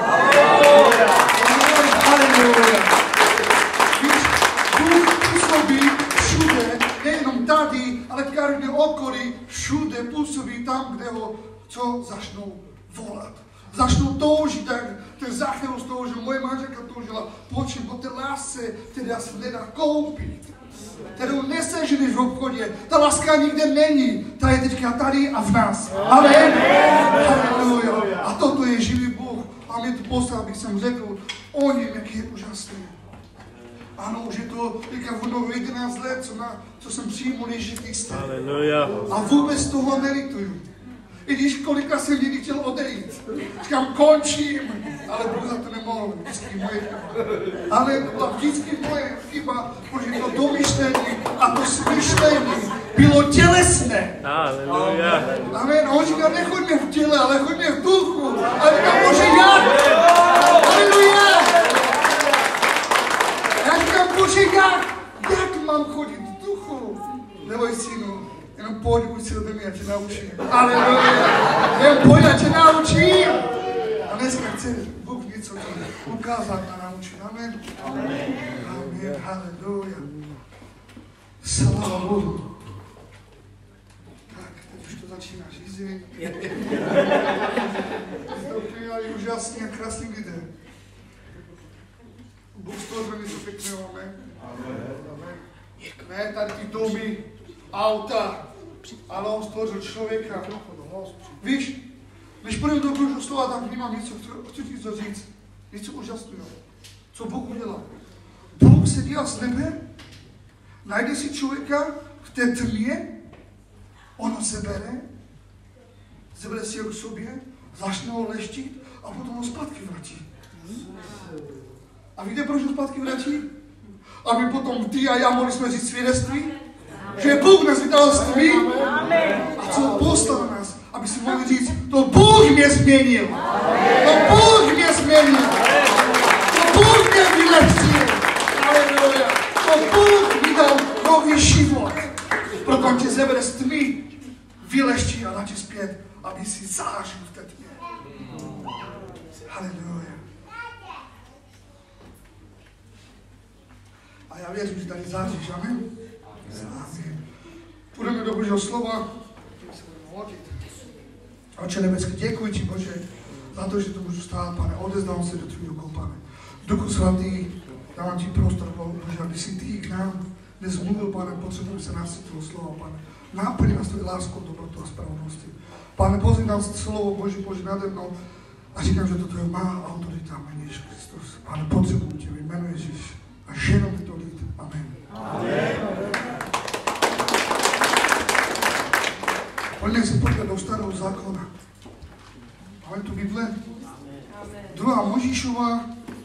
Haleluja. Víš, Bůh působí všude, nejenom tady, ale v každém okolí, všude působí tam, kde ho co začnou volat. Začnou toužit, tak ten Zachéus toužil, moje manželka toužila, počím po té lásce, která se nedá koupit, kterou neseženeš v obchodě. Ta láska nikde není, ta je teďka tady a v nás. Amen. Haleluja. A toto je živý Bůh. A mě to poslal, abych jsem řekl o něm, jaký je úžasný. Ano, už je to teďka v jedenáct let, co, na, co jsem přijmul Ježíše Krista. A vůbec toho nelituju. I když kolikrát jsem někdy chtěl odejít. Říkám, končím, ale Bůh za to nemohl. Vždycky moje chyba. Ale to byla vždycky moje chyba, protože to domyšlení a to smyšlení bylo tělesné. Haleluja. Amen. A on říká, nechoďme v těle, ale choďme v duchu. A říkám, Bože, jak? Haleluja. Já říkám, Bože, jak? Jak mám chodit v duchu? Neboj, synu. Jenom pojď, uč si ode mě, já tě naučím. Aleluja. Jenom pojď, já tě naučím. A dneska chce Bůh něco ukázat a naučit. Amen. Amen. Haleluja. Sláva Bohu. Tak, teď už to začíná řízení. To přijali úžasně a krásně lidé. Bůh stvořil něco pěkného, amen. Amen. Ne, tady ty domy, auta, ale on stvořil člověka. Víš, když půjdeme do Božího slova, tak vnímám něco, chci ti to říct. Něco úžasného. Co Bůh udělal? Bůh se díval z nebe, najde si člověka v té tmě, on ho sebere, sebere si ho k sobě, začne ho leštit a potom ho zpátky vrátí. A víte, proč ho zpátky vrátí? Aby potom ty a já mohli jsme říct svědectví, že Bůh nás vydal z tmy a co poslal nás, aby si mohli říct, to Bůh mě změnil. To Bůh mě změnil. To Bůh mě vylepšil. Aleluja. To Bůh mi dal nový život. Proto on tě zebere z tmy, vyleští a dá tě zpět, aby si zářil v té tmě. Aleluja. A já věřím, že tady záříš, amen? Amen. Půjdeme do Božího slova. Oče nebeský, děkuji ti, Bože, za to, že to můžu stát, pane. Odezdám se do tvých rukou, pane. Duchu svatý, dávám ti prostor, Bože, aby si ty k nám dnes mluvil, pane, potřebuji se nás tvého slova, pane. Náplň nás tvojí láskou, dobrotou a spravedlností. Pane, pozývám se slovo Boží, Bože, nade mnou a říkám, že toto je má autorita, jméno Ježíš Kristus. Pane, potřebuji tě, jméno Ježíš. A ženou mi to lid. Amen. Amen. Pojďme se podívat do starého zákona. Máme tu Bible. Druhá Mojžíšova.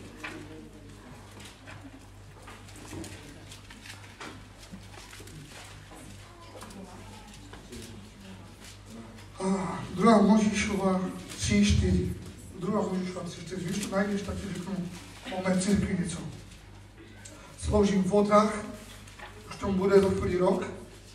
A druhá Mojžíšova tři, čtyři. Druhá Mojžíšova tři, čtyři. Když to najdeš, tak ti řeknu o mé církvi něco. Sloužím v Odrach, už tomu bude za chvíli rok.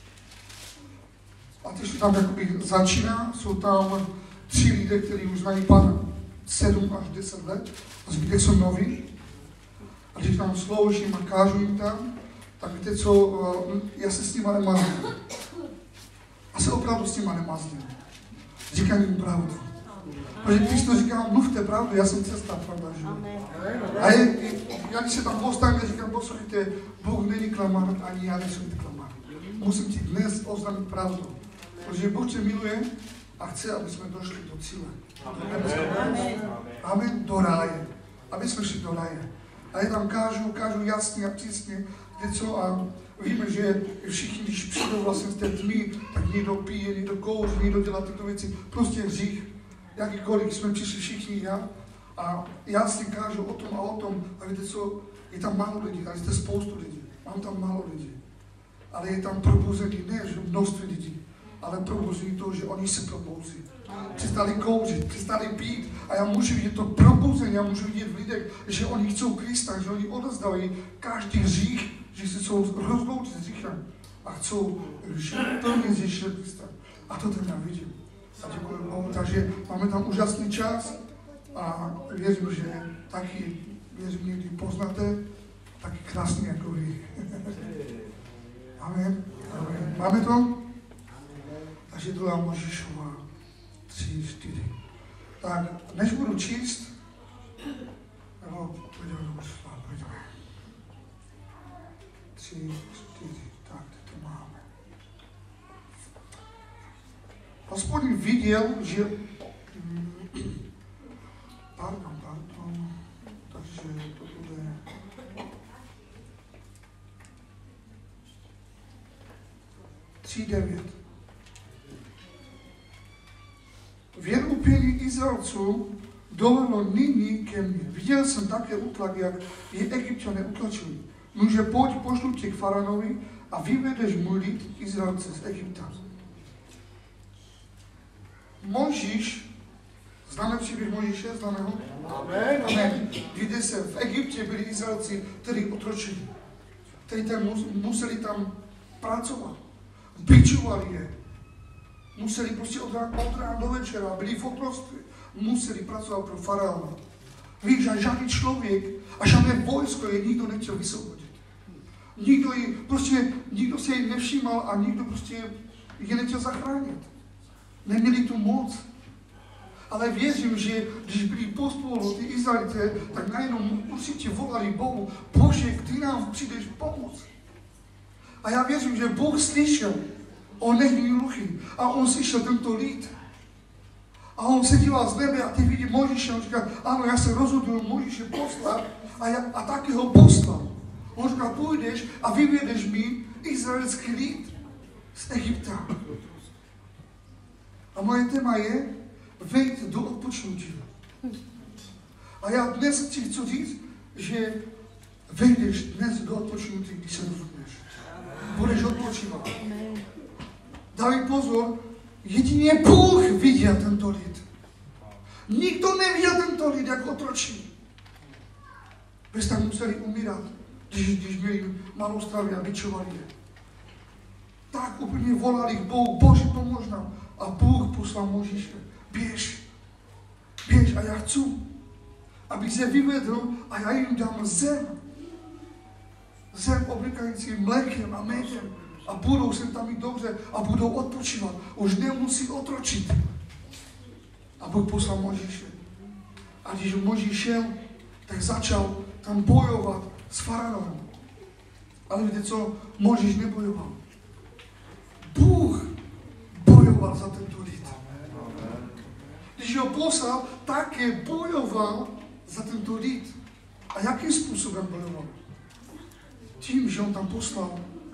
A když to tam jakoby začíná, jsou tam tři lidé, kteří už znají Pána sedm až deset let, a zbytek jsou noví. A když tam sloužím a kážu jim tam, tak víte co, já se s nima nemazlím. A se opravdu s nima nemazlím. Říkám jim pravdu. Protože Kristus říká, mluvte pravdu, já jsem cesta, pravda, že? A je, já když se tam postavím, říkám, poslouchejte, Bůh není klamán, ani já nejsem klamán. Musím ti dnes oznámit pravdu. Protože Bůh tě miluje a chce, aby jsme došli do cíle. Amen. Amen. Do ráje. Aby jsme šli do ráje. A já tam kážu, kážu jasně a přísně, něco a víme, že všichni, když přijdou vlastně z té tmy, tak někdo pije, někdo kouří, někdo dělá tyto věci. Prostě hřích. Jakýkoliv jsme přišli všichni já a já si kážu o tom a o tom a víte co, je tam málo lidí, a jste spoustu lidí, mám tam málo lidí, ale je tam probuzení, ne že množství lidí, ale probuzení toho, že oni se probouzí. Přestali kouřit, přestali pít a já můžu vidět to probuzení, já můžu vidět v lidech, že oni chcou Krista, že oni odezdávají každý hřích, že se chcou rozloučit s hříchem a chcou žít plně z Ježíše Krista. A to ten já vidím. A děkuji Bohu, takže máme tam úžasný čas a věřím, že taky, věřím, někdy poznáte, taky krásný jako vy. Amen. Amen. Máme to? Takže druhá Mojžíšova tři, čtyři. Tak, než budu číst, nebo půjdeme do Božího, půjdeme. tři, čtyři, tak, teď to máme. Hospodin viděl, že... Pardon, pardon. Takže to bude... tři devět. Věr upění Izraelců dovedlo nyní ke mně. Viděl jsem také útlak, jak je Egypťané utlačili. Může pojď, pošlu tě k faraonovi a vyvedeš můj lid Izraelce z Egypta. Mojžíš, známe příběh Mojžíše, známe ho? Amen. Amen. Víte se, v Egyptě byli Izraelci, kteří otročili, kteří tam museli tam pracovat, bičovali je, museli prostě od rána do večera, byli v otroctví, museli pracovat pro faraona. Víš, že žádný člověk a žádné vojsko je nikdo nechtěl vysvobodit. Nikdo, ji, prostě, nikdo se jí nevšímal a nikdo prostě ji nechtěl zachránit. Neměli tu moc. Ale věřím, že když byli pospolu ty Izraelité, tak najednou určitě volali Bohu, Bože, kdy nám přijdeš pomoct? A já věřím, že Bůh slyšel, on není hluchý a on slyšel tento lid. A on se díval z nebe a ty vidí Mojžíše a on říká, ano, já se rozhoduju Mojžíše poslat a, já, a taky ho poslal. On říká, půjdeš a vyvedeš mi izraelský lid z Egypta. A moje téma je vejít do odpočnutí. A já dnes ti chci říct, že vejdeš dnes do odpočnutí, když se rozhodneš. Budeš odpočívat. Daj pozor, jedině Bůh viděl tento lid. Nikdo neviděl tento lid, jak otročí. Bez tak museli umírat, když, když měli malou stravu a bičovali je. Tak úplně volali k Bohu, Bože, pomož nám. A Bůh poslal Mojžíše, běž, běž a já chci, aby se vyvedl a já jim dám zem. Zem oblikající mlékem a médem. A budou se tam mít dobře a budou odpočívat. Už nemusí otročit. A Bůh poslal Mojžíše. A když Mojžíš šel, tak začal tam bojovat s faraonem. Ale víte co? Mojžíš nebojoval. Bůh bojoval za tento lid. Když ho poslal, také bojoval za tento lid. A jakým způsobem bojoval? Tím, že on tam poslal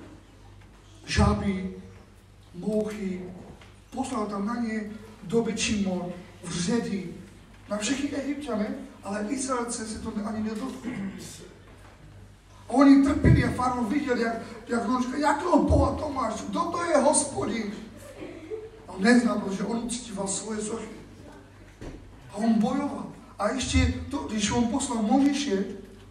žáby, mouchy, poslal tam na ně dobyčí mor, vředy, na všechny Egypťany, ale Izraelce se to ani nedotkli. A oni trpěli a faraon viděl, jak, jak on říká, jakého Boha to máš, kdo to je Hospodin? A on neznal, protože on uctíval svoje sochy. A on bojoval. A ještě to, když on poslal Mojžíše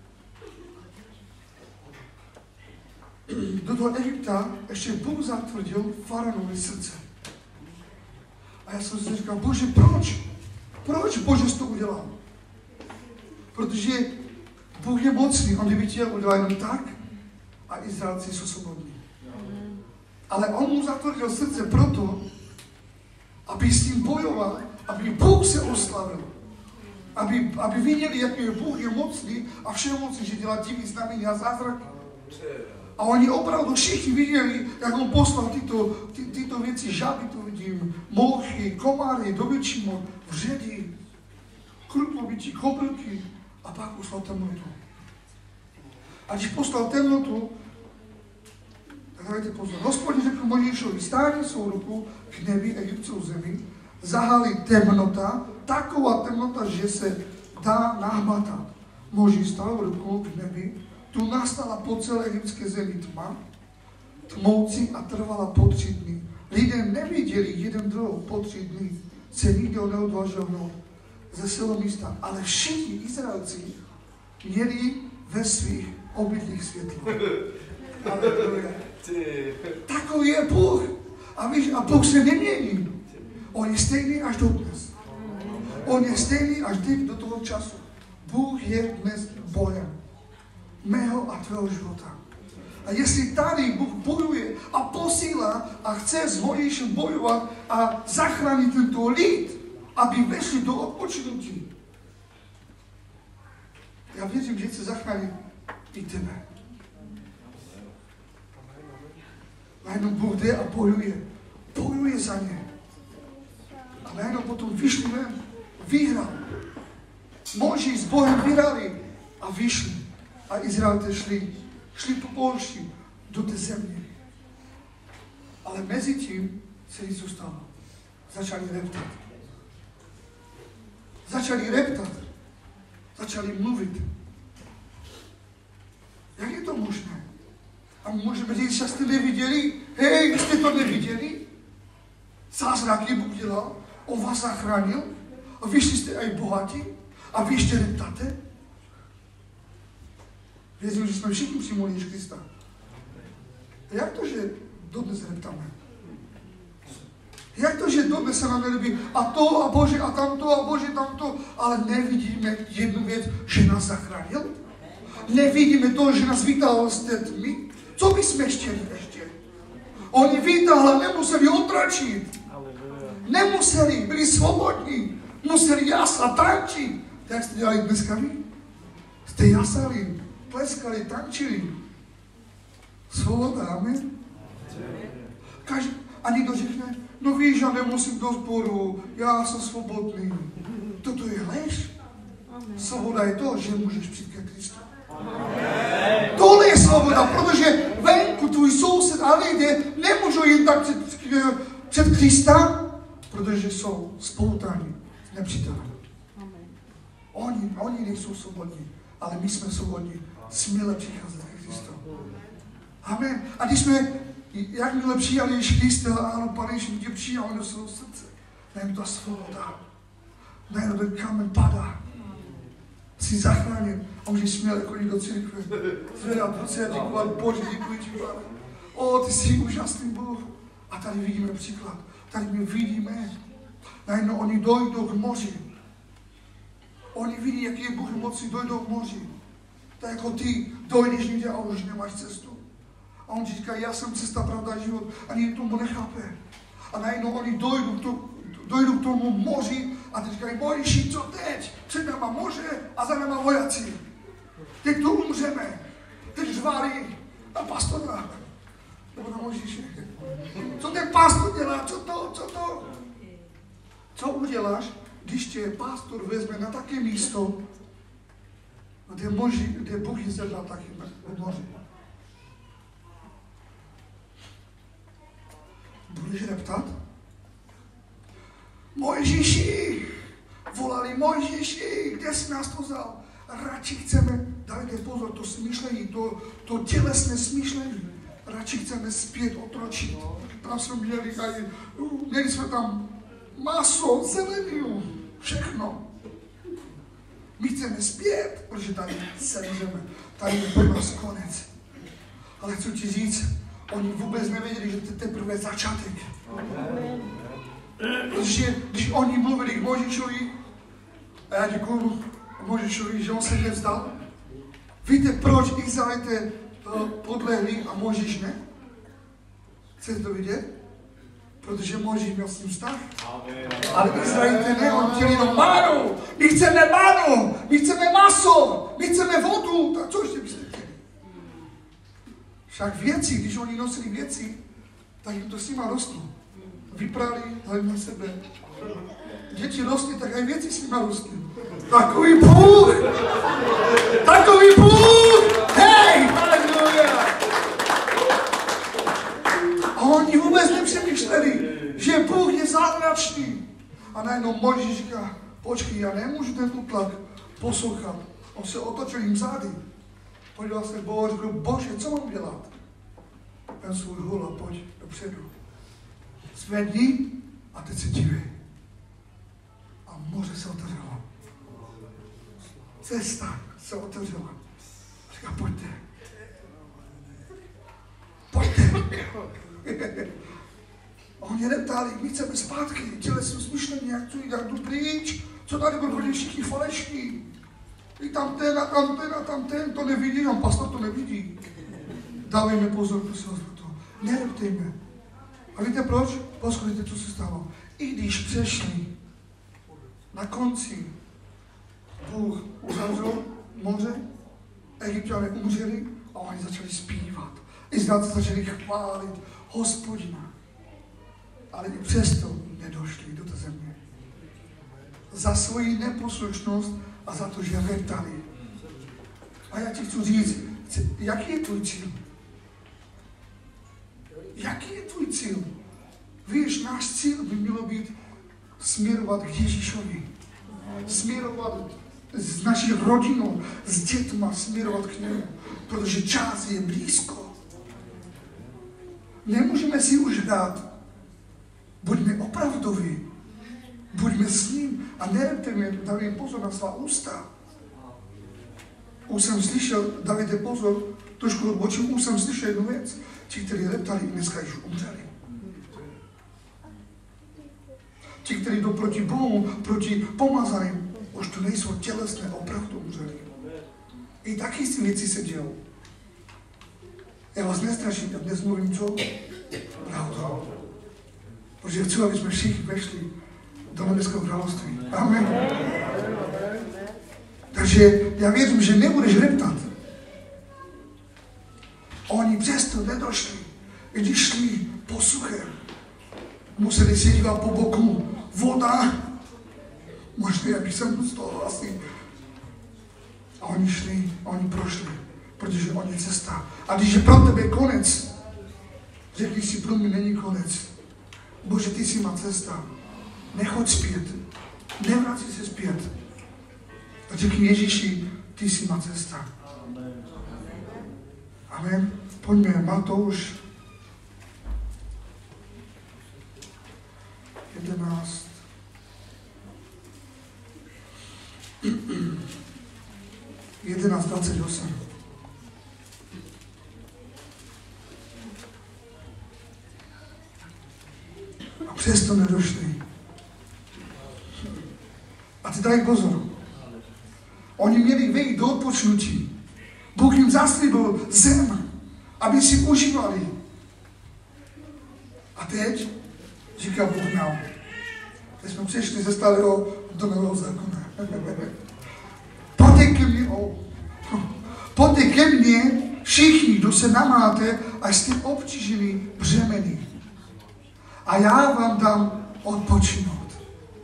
do toho Egypta, ještě Bůh zatvrdil faraonovi srdce. A já jsem si říkal, Bože, proč? Proč Bože jsi to udělal? Protože Bůh je mocný, on kdyby chtěl udělat jenom tak a Izraelci jsou svobodní. Ale on mu zatvrdil srdce proto, aby s tím bojoval, aby Bůh se oslavil. Aby, aby viděli, jak je Bůh je mocný a všemocný, že dělá divy znamení a zázraky. A oni opravdu všichni viděli, jak on poslal tyto, ty, tyto věci, žáby to vidím, mouchy, komáry, dobyčí mor, vředy, kruplobytí, kobylky a pak poslal temnotu. A když poslal temnotu, tak dajte pozor. Hospodin řekl Mojžíšovi, stáhni svou ruku k nebi Egyptskou zemi, zahalí temnota, taková temnota, že se dá nahmatat. Mojžíš stál rukou k nebi, tu nastala po celé egyptské zemi tma, tmoucí a trvala po tři dny. Lidé neviděli jeden druhou po tři dny, se nikdo neodvážil hnout ze svého místa, ale všichni Izraelci měli ve svých obydlích světlo. Takový je Bůh. A víš, a Bůh se nemění. On je stejný až do dnes. On je stejný až do toho času. Bůh je dnes Bohem mého a tvého života. A jestli tady Bůh bojuje a posílá a chce s Mojžíšem bojovat a zachránit tento lid, aby vešli do odpočinutí. Já věřím, že chce zachránit i tebe. Najednou Bůh jde a bojuje. Bojuje za ně. A najednou potom vyšli ven. Vyhrál. Mojžíš s Bohem vyhrali a vyšli. A Izraelité šli, šli po poušti do té země. Ale mezi tím se něco stalo. Začali reptat. Začali reptat. Začali mluvit. Jak je to možné? A můžeme říct, že jste neviděli? Hej, jste to neviděli? Zázraky Bůh dělal, on vás zachránil a vy jste aj bohatí a vy ještě reptáte? Věřím, že jsme všichni přijmuli Ježíš Krista. A jak to, že dodnes reptáme? Jak to, že dodnes se nám nelíbí a to a Bože a tamto a Bože tamto, ale nevidíme jednu věc, že nás zachránil? Nevidíme to, že nás vytáhl z té tmy? Co bychom chtěli ještě? Oni vytáhli, nemuseli otračit. Nemuseli, byli svobodní. Museli jasat, tančit. Tak jak jste dělali dneska vy? Jste jasali, pleskali, tančili. Svoboda, amen? Každý, a někdo řekne, no víš, já nemusím do sboru, já jsem svobodný. Toto je lež. Svoboda je to, že můžeš přijít ke Kristu. Tohle je svoboda, protože venku tvůj soused a lidé nemůžou jen tak před, před Krista, protože jsou spoutáni s nepřítelem. Oni, oni nejsou svobodní, ale my jsme svobodní. Směle přicházet ke Kristu. Amen. A když jsme, jakmile přijali Ježíš Krista, ano, Pane Ježíš tě přijal do svého srdce, najednou ta svoboda, najednou ten kámen padá. Jsi zachráněn a můžeš směle chodit do církve, zvedat ruce a děkovat, Bože, děkuji ti, Pane. O, ty jsi úžasný Bůh. A tady vidíme příklad. Tady my vidíme, najednou oni dojdou k moři. Oni vidí, jaký je Bůh moci, dojdou k moři. Tak jako ty dojdeš někde a už nemáš cestu. A on ti říká, já jsem cesta, pravda, život. A nikdy tomu nechápe. A najednou oni dojdou k, to, dojdou k tomu moři a ty říkají, Mojžíši, co teď? Před náma moře a za náma vojaci. Teď tu umřeme. Teď řvali na pastora. Nebo na Mojžíše. Co ten pastor dělá? Co to? Co to? Co uděláš, když tě pastor vezme na také místo, kde, moži, kde Bůh je zedal taky na moři? Budeš reptat? Mojžíši! Volali Mojžíši, kde jsi nás to vzal? Radši chceme, dajte pozor, to smýšlení, to, to tělesné smýšlení. Radši chceme zpět otročit. Tam jsme měli, aj, měli jsme tam maso, zeleninu, všechno. My chceme zpět, protože tady zemřeme. Tady je pro nás konec. Ale chci ti říct, oni vůbec nevěděli, že to je teprve začátek. Protože když oni mluvili k Mojžíšovi, a já děkuju Mojžíšovi, že on se nevzdal. Víte, proč Izraelité podlehli a Mojžíš ne? Chcete to vidět? Protože Mojžíš měl s ním vztah. Ale Izraelité ne, on chtěli jenom mánu. My chceme mánu, my chceme maso, my chceme vodu. Tak co ještě byste chtěli? Však věci, když oni nosili věci, tak jim to s nima rostlo. Vyprali, dali na sebe. Děti rostly, tak aj věci s nima rostly. Takový Bůh! Takový Bůh! Hej! Halleluja! A oni vůbec nepřemýšleli, že Bůh je zázračný. A najednou Mojžíš říká, počkej, já nemůžu ten tlak poslouchat. On se otočil jim zády. Podíval se Bohu a řekl, Bože, co mám dělat? Ten svůj hůl a pojď dopředu. Zvedni a teď se dívej. A moře se otevřelo. Cesta se otevřela. Říká, pojďte. Pojďte. A oni reptali, my chceme zpátky, tělesné smyšlení, jak tu jít, jdu pryč, co tady budou chodit všichni falešní. I tam ten, a tam ten, a tam ten, to nevidí, a pastor to nevidí. Dávejme pozor, prosím vás na to. Nereptejme. A víte proč? Poslouchejte, co se stalo. I když přešli na konci, Bůh uzavřel moře, Egypťané umřeli a oni začali zpívat. Izraelci začali chválit Hospodina. Ale i přesto nedošli do té země. Za svoji neposlušnost a za to, že reptali. A já ti chci říct, jaký je tvůj cíl? Jaký je tvůj cíl? Víš, náš cíl by mělo být směrovat k Ježíšovi. Směrovat s naší rodinou, s dětma, směrovat k němu. Protože čas je blízko. Nemůžeme si už hrát. Buďme opravdoví. Buďme s ním a nereptejme, dávejme pozor na svá ústa. Už jsem slyšel, dávejte pozor, trošku odbočím, už jsem slyšel jednu věc. Ti, kteří reptali, dneska již umřeli. Ti, kteří jdou proti Bohu, proti pomazaným, už to nejsou tělesné, opravdu umřeli. I taky si věci se dějou. Já vás nestraším, já dnes mluvím co? Pravdu. Protože chci, aby jsme všichni vešli do nebeského království. Amen. Takže já věřím, že nebudeš reptat. Oni přesto nedošli, když šli po suchem. Museli si dívat po boku. Voda. Možná, jak jsem z toho asi. A oni šli, a oni prošli. Protože on je cesta. A když je pro tebe konec, řekni si, pro mě není konec. Bože, ty jsi má cesta. Nechoď zpět. Nevrací se zpět. A řekni Ježíši, ty jsi má cesta. Amen. Pojďme, Matouš jedenáct. jedenáct dvacet osm. A přesto nedošli. A ty daj pozor. Oni měli vejít do odpočnutí. Bůh jim zaslíbil zem, aby si užívali. A teď říká Bůh nám. Teď jsme přišli ze starého do nového zákona. Pojďte ke mně, oh. Pojďte ke mně všichni, kdo se namáte a jste obtíženi břemeny. A já vám dám odpočinout.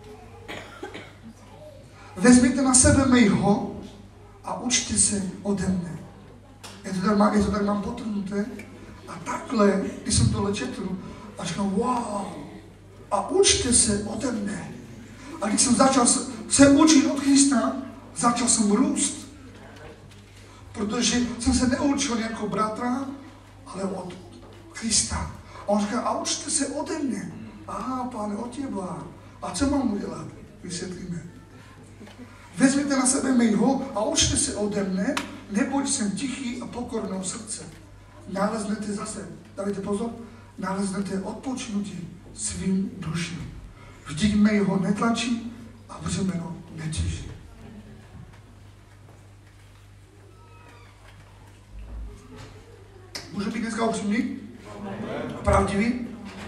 Vezměte na sebe mého a učte se ode mne. Je to tady, je to tady mám potrhnuté. A takhle, když jsem to četl, a říkám, wow, a učte se ode mne. A když jsem začal se, se učit od Krista, začal jsem růst. Protože jsem se neučil jako bratra, ale od Krista. A on říká, a učte se ode mne. Aha, Pane, od těba. A co mám udělat? Vysvětlíme. Vezměte na sebe mého a učte se ode mne, neboť jsem tichý a pokornou srdce. Naleznete zase, dávajte pozor, naleznete odpočnutí svým duším. Vždyť mého netlačí a břemeno netěží. Můžu být dneska upřímný? Pravdivý?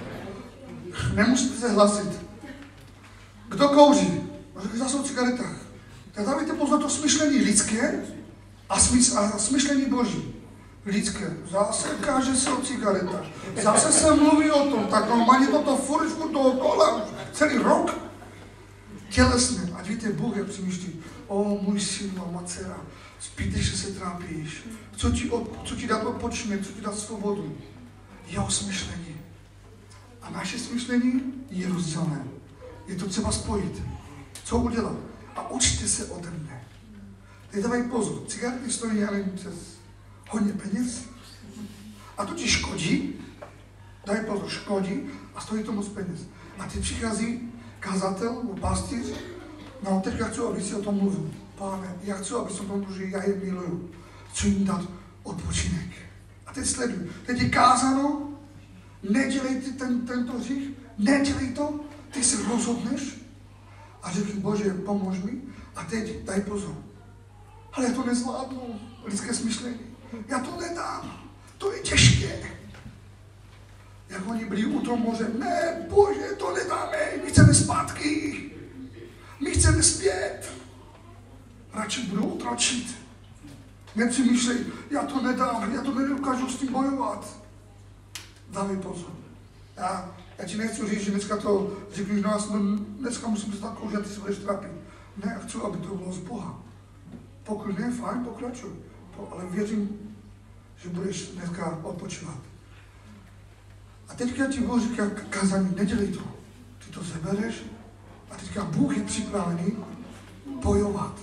Nemusíte se hlasit. Kdo kouří? Zase o cigaretách. Tak dávajte pozor to smyšlení lidské a, smysl, a smyšlení Boží. Lidské. Zase káže se o cigaretách. Zase se mluví o tom. Tak normálně toto furt, furt dookola. Celý rok. Tělesné. Ať víte, Bůh je přemýšlí. O můj syn, má dcera. Zbytečně se trápíš. Co ti, od, co ti dát odpočinek, co ti dát svobodu. Jeho smyšlení. A naše smyšlení je rozdělené. Je to třeba spojit. Co udělat? A učte se ode mne. Teď dávaj pozor. Cigarety stojí, já nevím, přes hodně peněz. A to ti škodí. Daj pozor, škodí a stojí to moc peněz. A teď přichází kazatel nebo pastýř. No, teď já chci, aby si o tom mluvil. Pane, já chci, aby jsem tomu, že já je miluju. Chci jim dát odpočinek. A teď sleduj. Teď je kázáno, nedělej ty ten, tento hřích, nedělej to, ty se rozhodneš a řekni, Bože, pomož mi. A teď daj pozor. Ale já to nezvládnu, lidské smyšlení. Já to nedám, to je těžké. Jak oni byli u toho moře, ne, Bože, to nedáme, my chceme zpátky. My chceme zpět. Radši budou otročit. Nepřemýšlej, já to nedám, já to nedokážu s tím bojovat. Dávej pozor. Já, já ti nechci říct, že dneska to řekneš, no já jsem, dneska musím se tak kouřit, a ty se budeš trápit. Ne, já chci, aby to bylo z Boha. Pokud ne, fajn, pokračuj. Ale věřím, že budeš dneska odpočívat. A teďka ti Bůh říká, kazání, nedělej to. Ty to sebereš a teďka Bůh je připravený bojovat.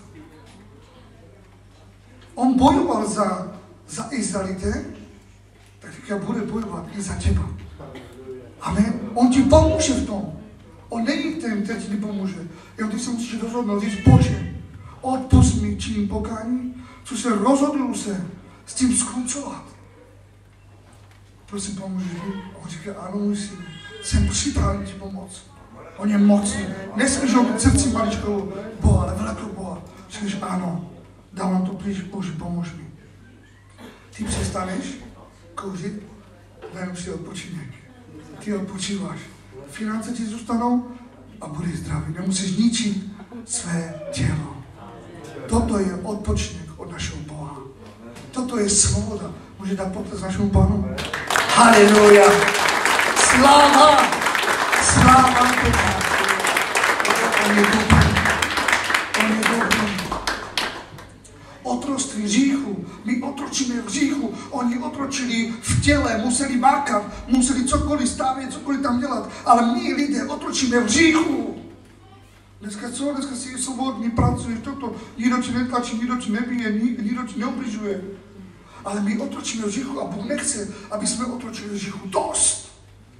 On bojoval za, za Izraelité, tak teďka bude bojovat i za těba. Amen. On ti pomůže v tom. On není ten, který ti nepomůže. Jenom ty se musíš rozhodnout, říct, Bože, odpust mi, činím pokání, co se rozhodl se s tím skoncovat. Prosím, pomůžeš mi? On říká, ano, můj syn, jsem připraven ti pomoct. On je mocný. Nesmíš ho být srdci maličkou Boha, ale velkou Boha. Říkáš, ano, dávám to pryč, Bože, pomož mi. Ty přestaneš kouřit, vezmu si odpočinek. Ty odpočíváš. Finance ti zůstanou a budeš zdravý. Nemusíš ničit své tělo. Toto je odpočinek od našeho Boha. Toto je svoboda. Může dát potlesk našemu Pánu? Haleluja! Sláva! Sláva Boha! On je dobrý. On je dobrý. Otroctví hříchu. My otročíme v hříchu. Oni otročili v těle, museli mákat, museli cokoliv stavět, cokoliv tam dělat. Ale my lidé otročíme v hříchu. Dneska co? Dneska si svobodný, pracuješ, toto. Nikdo ti netlačí, nikdo ti nebije, nikdo ti neubližuje. Ale my otročíme v hříchu a Bůh nechce, aby jsme otročili v hříchu dost.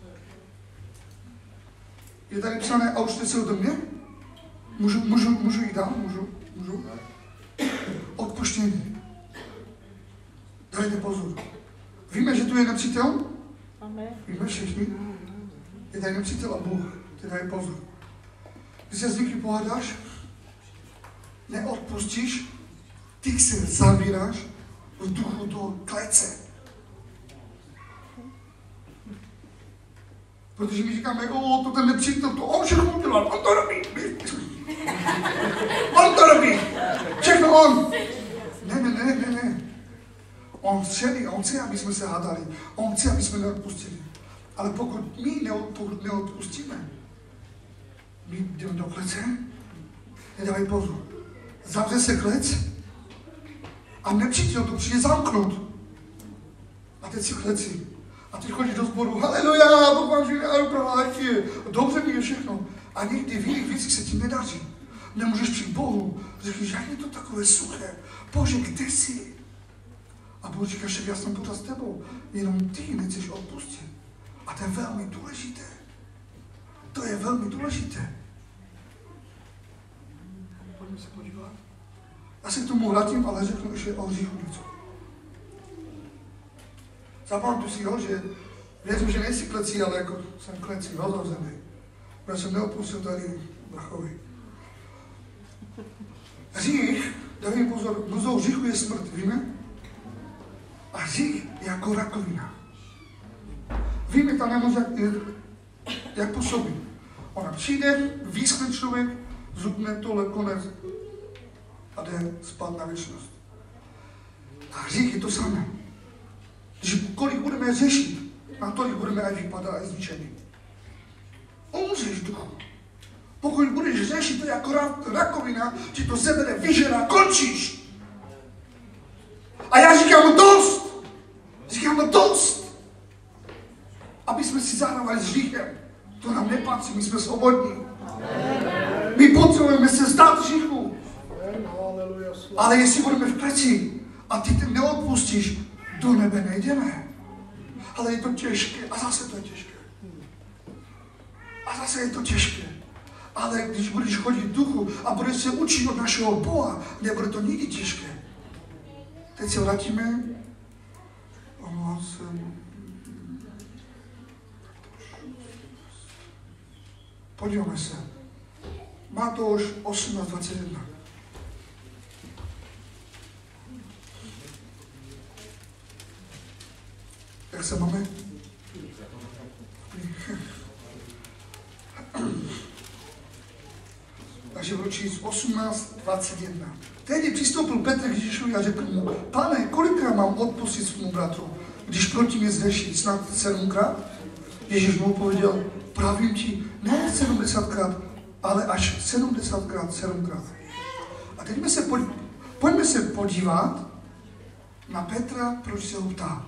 Je tady psané, a učte se ode mě? Můžu, můžu, můžu jít dál? Můžu? Můžu? Odpuštění. Dajte pozor. Víme, že tu je nepřítel? Víme všichni? Je tady nepřítel a Bůh. Ty daj pozor. Když se s někým pohádáš, neodpustíš, ty se zavíráš v duchu do klece. Protože my říkáme, o, to ten nepřítel, to on všechno udělal, on to robí. On to robí. Všechno on. Ne, ne, ne, ne, ne. On chce, on chce, aby jsme se hádali. On chce, aby jsme neodpustili. Ale pokud my neodpustíme, my jdeme do klece, nedávej pozor. Zavře se klec a nepřítel to přijde zamknout. A teď si kleci. A ty chodíš do sboru, haleluja, Bůh vám žije, ale provádí je. Dobře mi je všechno. A někdy v jiných věcích se ti nedaří. Nemůžeš přijít Bohu. Řekneš, jak je to takové suché. Bože, kde jsi? A Bůh říká, že já jsem pořád s tebou. Jenom ty nechceš odpustit. A to je velmi důležité. To je velmi důležité. Pojďme se podívat. Já se k tomu vrátím, ale řeknu ještě o hříchu něco. Zapamatuji si ho, že věřím, že nejsi klecí, ale jako jsem klecí, rozhozený. Já jsem neodpustil tady brachovi. Hřích, dávej pozor, mzdou hříchu je smrt, víme? A hřích je jako rakovina. Víme ta nemoc, jak, jak působí. Ona přijde, výschne člověk, zubne tohle konec a jde spát na věčnost. A hřích je to samé. Když kolik budeme řešit, na tolik budeme aj vypadat a zničený. Umřeš duchu. Pokud budeš řešit to jako rakovina, ti to sebere, vyžerá, končíš. A já říkám dost. Říkám dost. Aby jsme si zahrávali s hříchem. To nám nepatří, my jsme svobodní. My potřebujeme se zdát hříchu. Ale jestli budeme v kleci a ty ten neodpustíš, do nebe nejdeme. Ale je to těžké. A zase to je těžké. A zase je to těžké. Ale když budeš chodit v duchu a budeš se učit od našeho Boha, nebude to nikdy těžké. Teď se vrátíme. Omlouvám se. Podíváme se. Matouš osmnáct dvacet jedna. Jak se máme? Takže budu číst osmnáct dvacet jedna. Tehdy přistoupil Petr k Ježíšovi a řekl mu, Pane, kolikrát mám odpustit svému bratru, když proti mě zřeší, snad sedmkrát? Ježíš mu odpověděl, pravím ti, ne sedmdesátkrát, ale až sedmdesátkrát, sedmkrát. A teď se pod, pojďme se podívat na Petra, proč se ho ptá.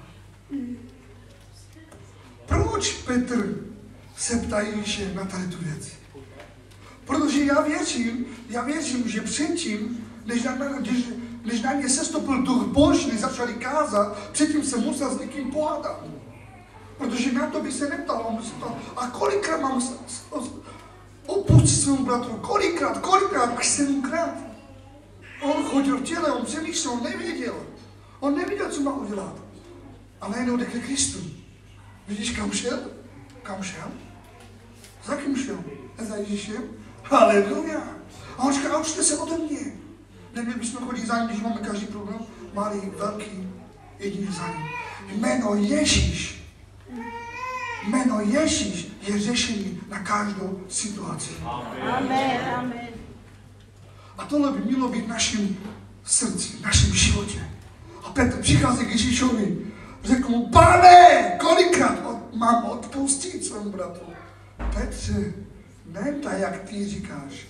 Proč Petr se ptá Ježíše na tady tu věc? Protože já věřím, já věřím, že předtím, než na, než, než na ně sestoupil duch Boží, než začali kázat, předtím se musel s někým pohádat. Protože na to by se neptal, on by se ptal, a kolikrát mám opustit svému bratru, kolikrát, kolikrát, až sedmkrát. On chodil v těle, on přemýšlel, on nevěděl. On nevěděl, co má udělat. A najednou jde ke Kristu. Vidíš, kam šel? Kam šel? Za kým šel? Za Ježíšem? Haleluja! A on říká, učte se ode mě. Neměli bychom chodit za ním, když máme každý problém. Malý, velký, jedině za ním. Jméno Ježíš, jméno Ježíš je řešení na každou situaci. Amen, amen. A tohle by mělo být v našem srdci, v našem životě. A Petr přichází k Ježíšovi, řekl mu, Pane, kolikrát od, mám odpustit svému bratu? Petře, ne tak, jak ty říkáš.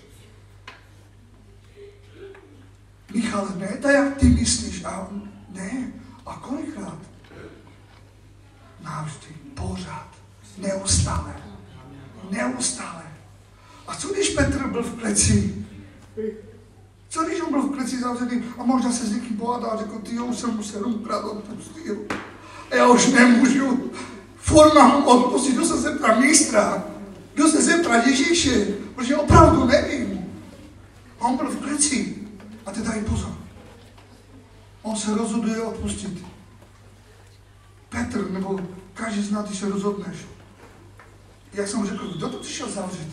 Michal, ne tak, jak ty myslíš. A ne, a kolikrát? Navždy, pořád, neustále, neustále. A co když Petr byl v kleci? Co když on byl v kleci zavřený a možná se s někým pohádá a řekl, ty jo, už jsem mu sedmkrát odpustil. A já už nemůžu. Furt mám odpustit, jdu se zeptat mistra, jdu se zeptat Ježíše, protože opravdu nevím. A on byl v kleci. A teď daj pozor. On se rozhoduje odpustit. Petr, nebo každý z nás, ty se rozhodneš. Jak jsem řekl, kdo to přišel zavřít?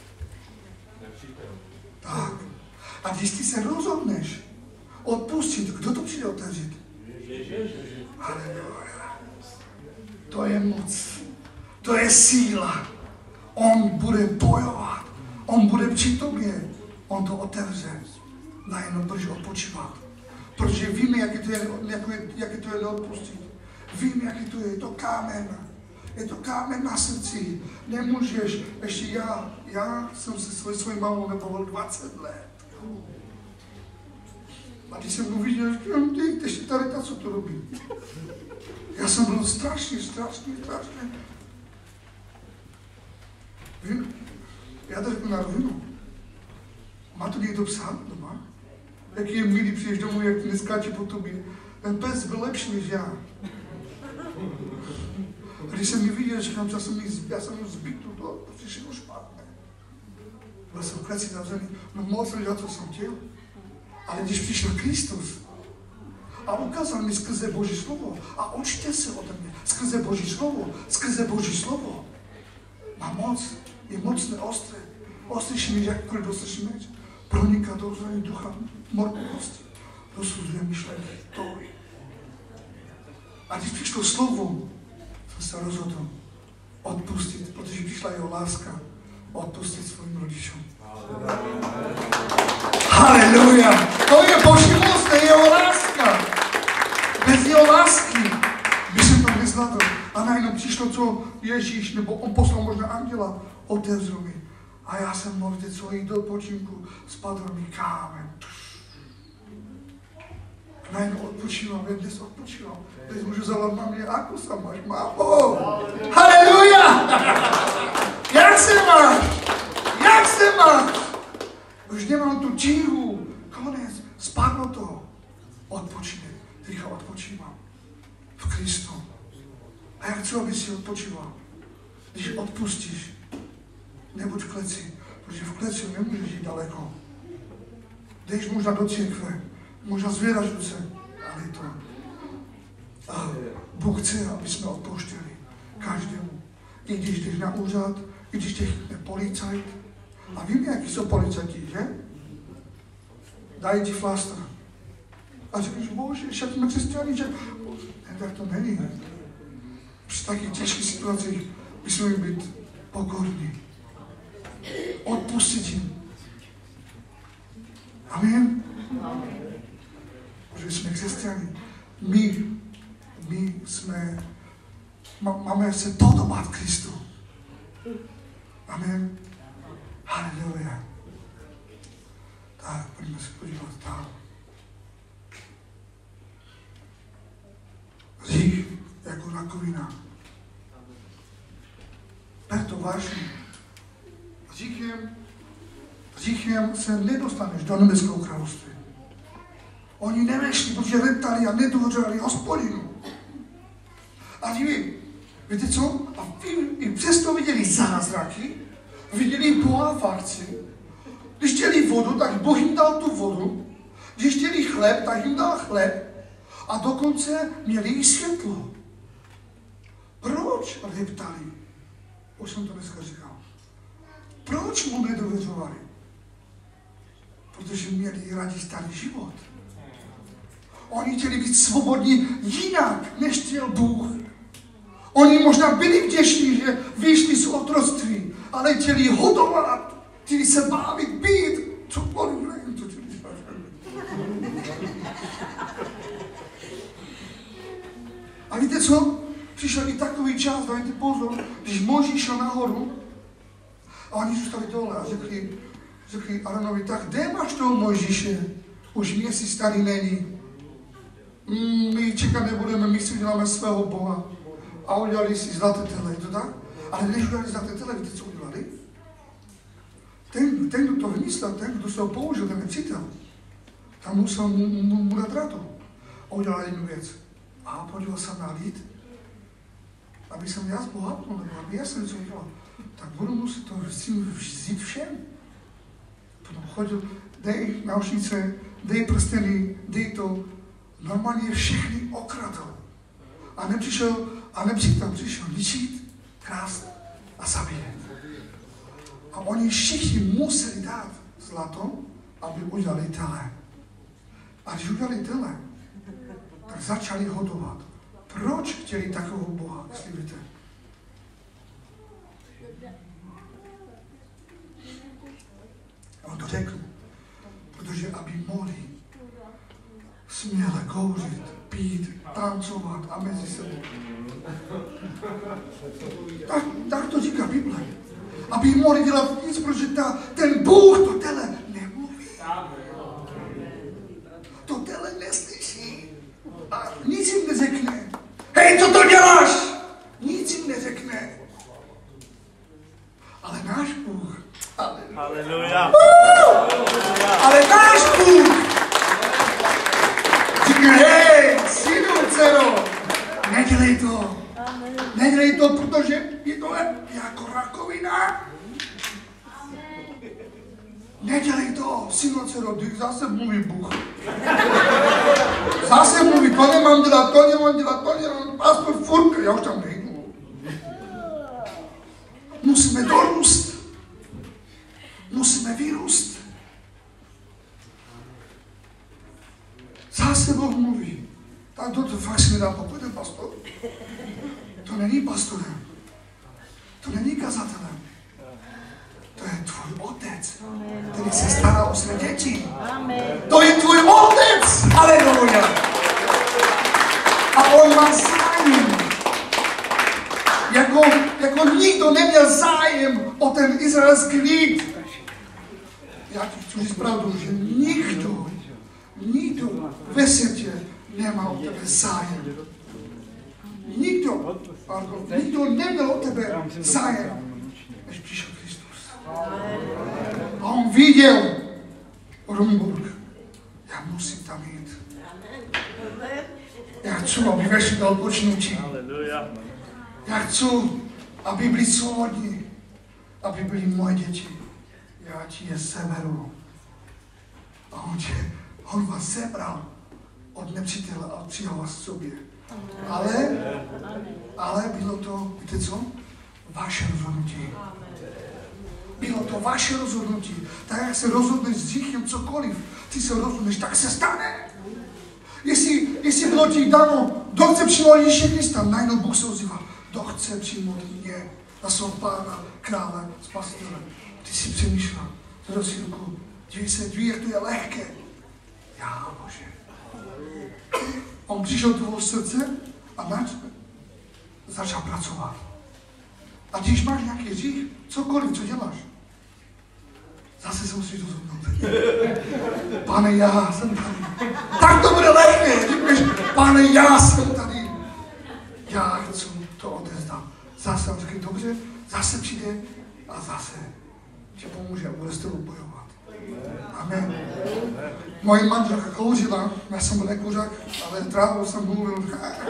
Tak. A když ty se rozhodneš odpustit, kdo to přijde otevřít? Haleluja. To je moc. To je síla. On bude bojovat. On bude při tobě. On to otevře. Najednou budeš odpočívat. Protože víme, jak to je, jak je, jak to je neodpustit. Vím, jaký to je, je to kámen. Je to kámen na srdci. Nemůžeš, ještě já, já jsem se svojí, svojí mamou nebavil dvacet let. A když jsem uviděl, že ty, ještě tady ta, co to robí. Já jsem byl strašně, strašně, strašně. Vím, já to řeknu na rovinu. Má to někdo psa doma? Jaký je milý, přijdeš domů, jak ti neskáče po tobě. Ten pes byl lepší než já. A když jsem mi viděl, že já jsem, já jsem mu zbytl, to, to všechno špatné. Byl jsem v kleci zavřený, no mohl jsem dělat, co jsem chtěl. Ale když přišel Kristus a ukázal mi skrze Boží slovo a učte se ode mě, skrze Boží slovo, skrze Boží slovo, má moc, je mocné, ostré, ostřejší než jakkoliv dostrší meč, proniká do zraní ducha, morkovosti, rozsuzuje myšlenky, touhy. A když přišlo slovo, jsem se rozhodl odpustit, protože přišla jeho láska, odpustit svým rodičům. Haleluja! To je Boží moc, to je jeho láska. Bez jeho lásky by se to nezvládl. A najednou přišlo, co Ježíš, nebo on poslal možná anděla, otevřel mi. A já jsem mohl teď co jít do odpočinku, spadl mi kámen. A najednou odpočívám, já dnes odpočívám. Teď můžu zavolat mamě, ako se máš, mámo? Haleluja! Jak se máš? Jak se máš? Už nemám tu tíhu, konec, spadlo to. Odpočínej, teďka odpočívám v Kristu. A já chci, aby si odpočíval. Když odpustíš, nebuď v kleci, protože v kleci nemůžeš jít daleko. Jdeš možná do církve, možná zvědaš ruce, ale to. A Bůh chce, aby jsme odpouštěli každému. I když jdeš na úřad, i když tě chytne policajt. A víme, jaký jsou policajti, že? Dají ti fláster. A řekneš, bože, však jsme křesťané, že? Ne, tak to není. Při takých těžkých situacích musíme být pokorní. Odpustit jim. Amen? Protože jsme křesťané. My, my jsme, máme se podobat Kristu. Amen. Haleluja. Tak, pojďme se podívat dál. Hřích jako rakovina. Ber to vážně. Hříchem, hříchem se nedostaneš do nebeského království. Oni nevešli, protože reptali a nedůvěřovali Hospodinu. A vy, víte co? A vy i přesto viděli zázraky, viděli Boha v akci. Když chtěli vodu, tak Bůh jim dal tu vodu. Když chtěli chleb, tak jim dal chleb. A dokonce měli i světlo. Proč reptali? Už jsem to dneska říkal. Proč mu nedůvěřovali? Protože měli rádi starý život. Oni chtěli být svobodní jinak, než chtěl Bůh. Oni možná byli vděční, že vyšli z otroctví, ale chtěli hodovat, chtěli se bavit, být, cokoliv, nevím, co chtěli dělat. A víte co? Přišel i takový čas, dajte pozor, když Mojžíš šel nahoru a oni zůstali dole a řekli, řekli Aronovi, tak kde máš toho Mojžíše? Už měsíc tady není. Mm, my čekat nebudeme, my si uděláme svého Boha. A udělali si zlaté tele, je to tak? Ale než udělali zlaté tele, víte, co udělali? Ten, ten kdo to vymyslel, ten, kdo se ho použil, ten nepřítel, tam musel mu, mu, mu dát radu. A udělal jednu věc. A podíval se na lid, aby jsem já zbohatnul, nebo aby já jsem něco udělal, tak budu muset to vzít všem. Potom chodil, dej náušnice, dej prsteny, dej to, normálně všechny okradl. A nepřišel, a nepřítel přišel ničit, krást a zabíjet. A oni všichni museli dát zlato, aby udělali tele. A když udělali tele, tak začali hodovat. Proč chtěli takového Boha, jestli víte? A on to řekl, protože aby mohli směle kouřit, pít, tancovat a mezi sebou. Tak, tak to říká Bible. Aby mohli dělat nic, protože ta, ten Bůh to tele nemluví. To tele neslyší. A nic jim neřekne. Hej, co to děláš? Nic jim neřekne. Ale náš Bůh. Haleluja. Ale náš Bůh. Říká, hej, synu, dcero, nedělej to. Nedělej to, protože je to jako rakovina. Nedělej to, synu, dcero, zase mluví Bůh. Zase mluví, to nemám dělat, to nemám dělat, to nemám, aspoň furt, já už tam nejdu. Musíme dorůst. Musíme vyrůst. Zase Bůh mluví. Tak to, to fakt si nedá pokud ten pastor. To není pastorem. To není kazatelem. To je tvůj otec, který se stará o své děti. To je tvůj otec! Aleluja! A on má zájem. Jako, jako nikdo neměl zájem o ten izraelský lid. Já ti chci říct pravdu, že nikdo, nikdo ve světě nemá o tebe zájem. Nikdo, pardon, nikdo neměl o tebe zájem, než přišel Kristus. A on viděl Rumburg. Já musím tam jít. Já chci, aby vešli do odpočinutí. Já chci, aby byli svobodní, aby byli moje děti. Já ti je seberu. A on, tě, on vás sebral od nepřítele a přijal vás k sobě. Ale, ale bylo to, víte co? Vaše rozhodnutí. Bylo to vaše rozhodnutí. Tak jak se rozhodneš s hříchem cokoliv, ty se rozhodneš, tak se stane. Jestli, jestli bylo ti dáno, kdo chce přijmout Ježíše Krista, najednou Bůh se ozývá, kdo chce přijmout mě na svého pána, krále, spasitele. Ty si přemýšlel, zvedl si ruku, dívej se, dívej, jak to je lehké. Já, Bože. On přišel do tvého srdce a nač začal pracovat. A když máš nějaký hřích, cokoliv, co děláš, zase se musíš rozhodnout. Pane, já jsem tady. Tak to bude lehké. Říkáš, pane, já jsem tady. Já chci to odevzdat. Zase on řekne, dobře, zase přijde a zase ti pomůže a bude s tebou bojovat. Amen. Moje manželka kouřila, já jsem byl nekuřák, ale trávou jsem mluvil.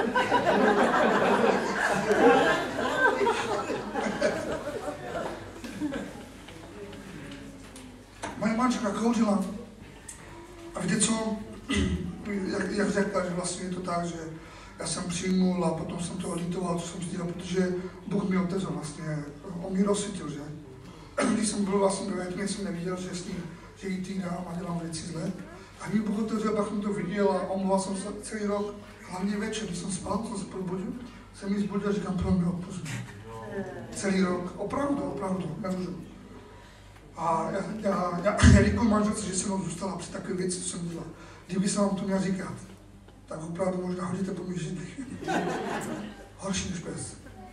Moje manželka kouřila. A víte co? Jak, jak řekla, že vlastně je to tak, že já jsem přijmul a potom jsem to litoval, co jsem sdělal, protože Bůh mi otevřel vlastně, on mi rozsvítil, že? Když jsem byl vlastně ve tmě, jsem neviděl, že s ním, že jí týdám a dělám věci zle. A mi Bůh otevřel, pak jsem to viděl a omlouval jsem se celý rok. Hlavně večer, když jsem spal, jsem se probudil, jsem mi zbudil a říkám, pro mě odpust mě. Celý rok, opravdu, opravdu, nemůžu. A já, já, já, já děkuji manželce, že se mnou zůstala při takové věci, co jsem dělal. Kdyby se vám to měl říkat, tak opravdu možná hodíte po mých židlích. Horší než pes.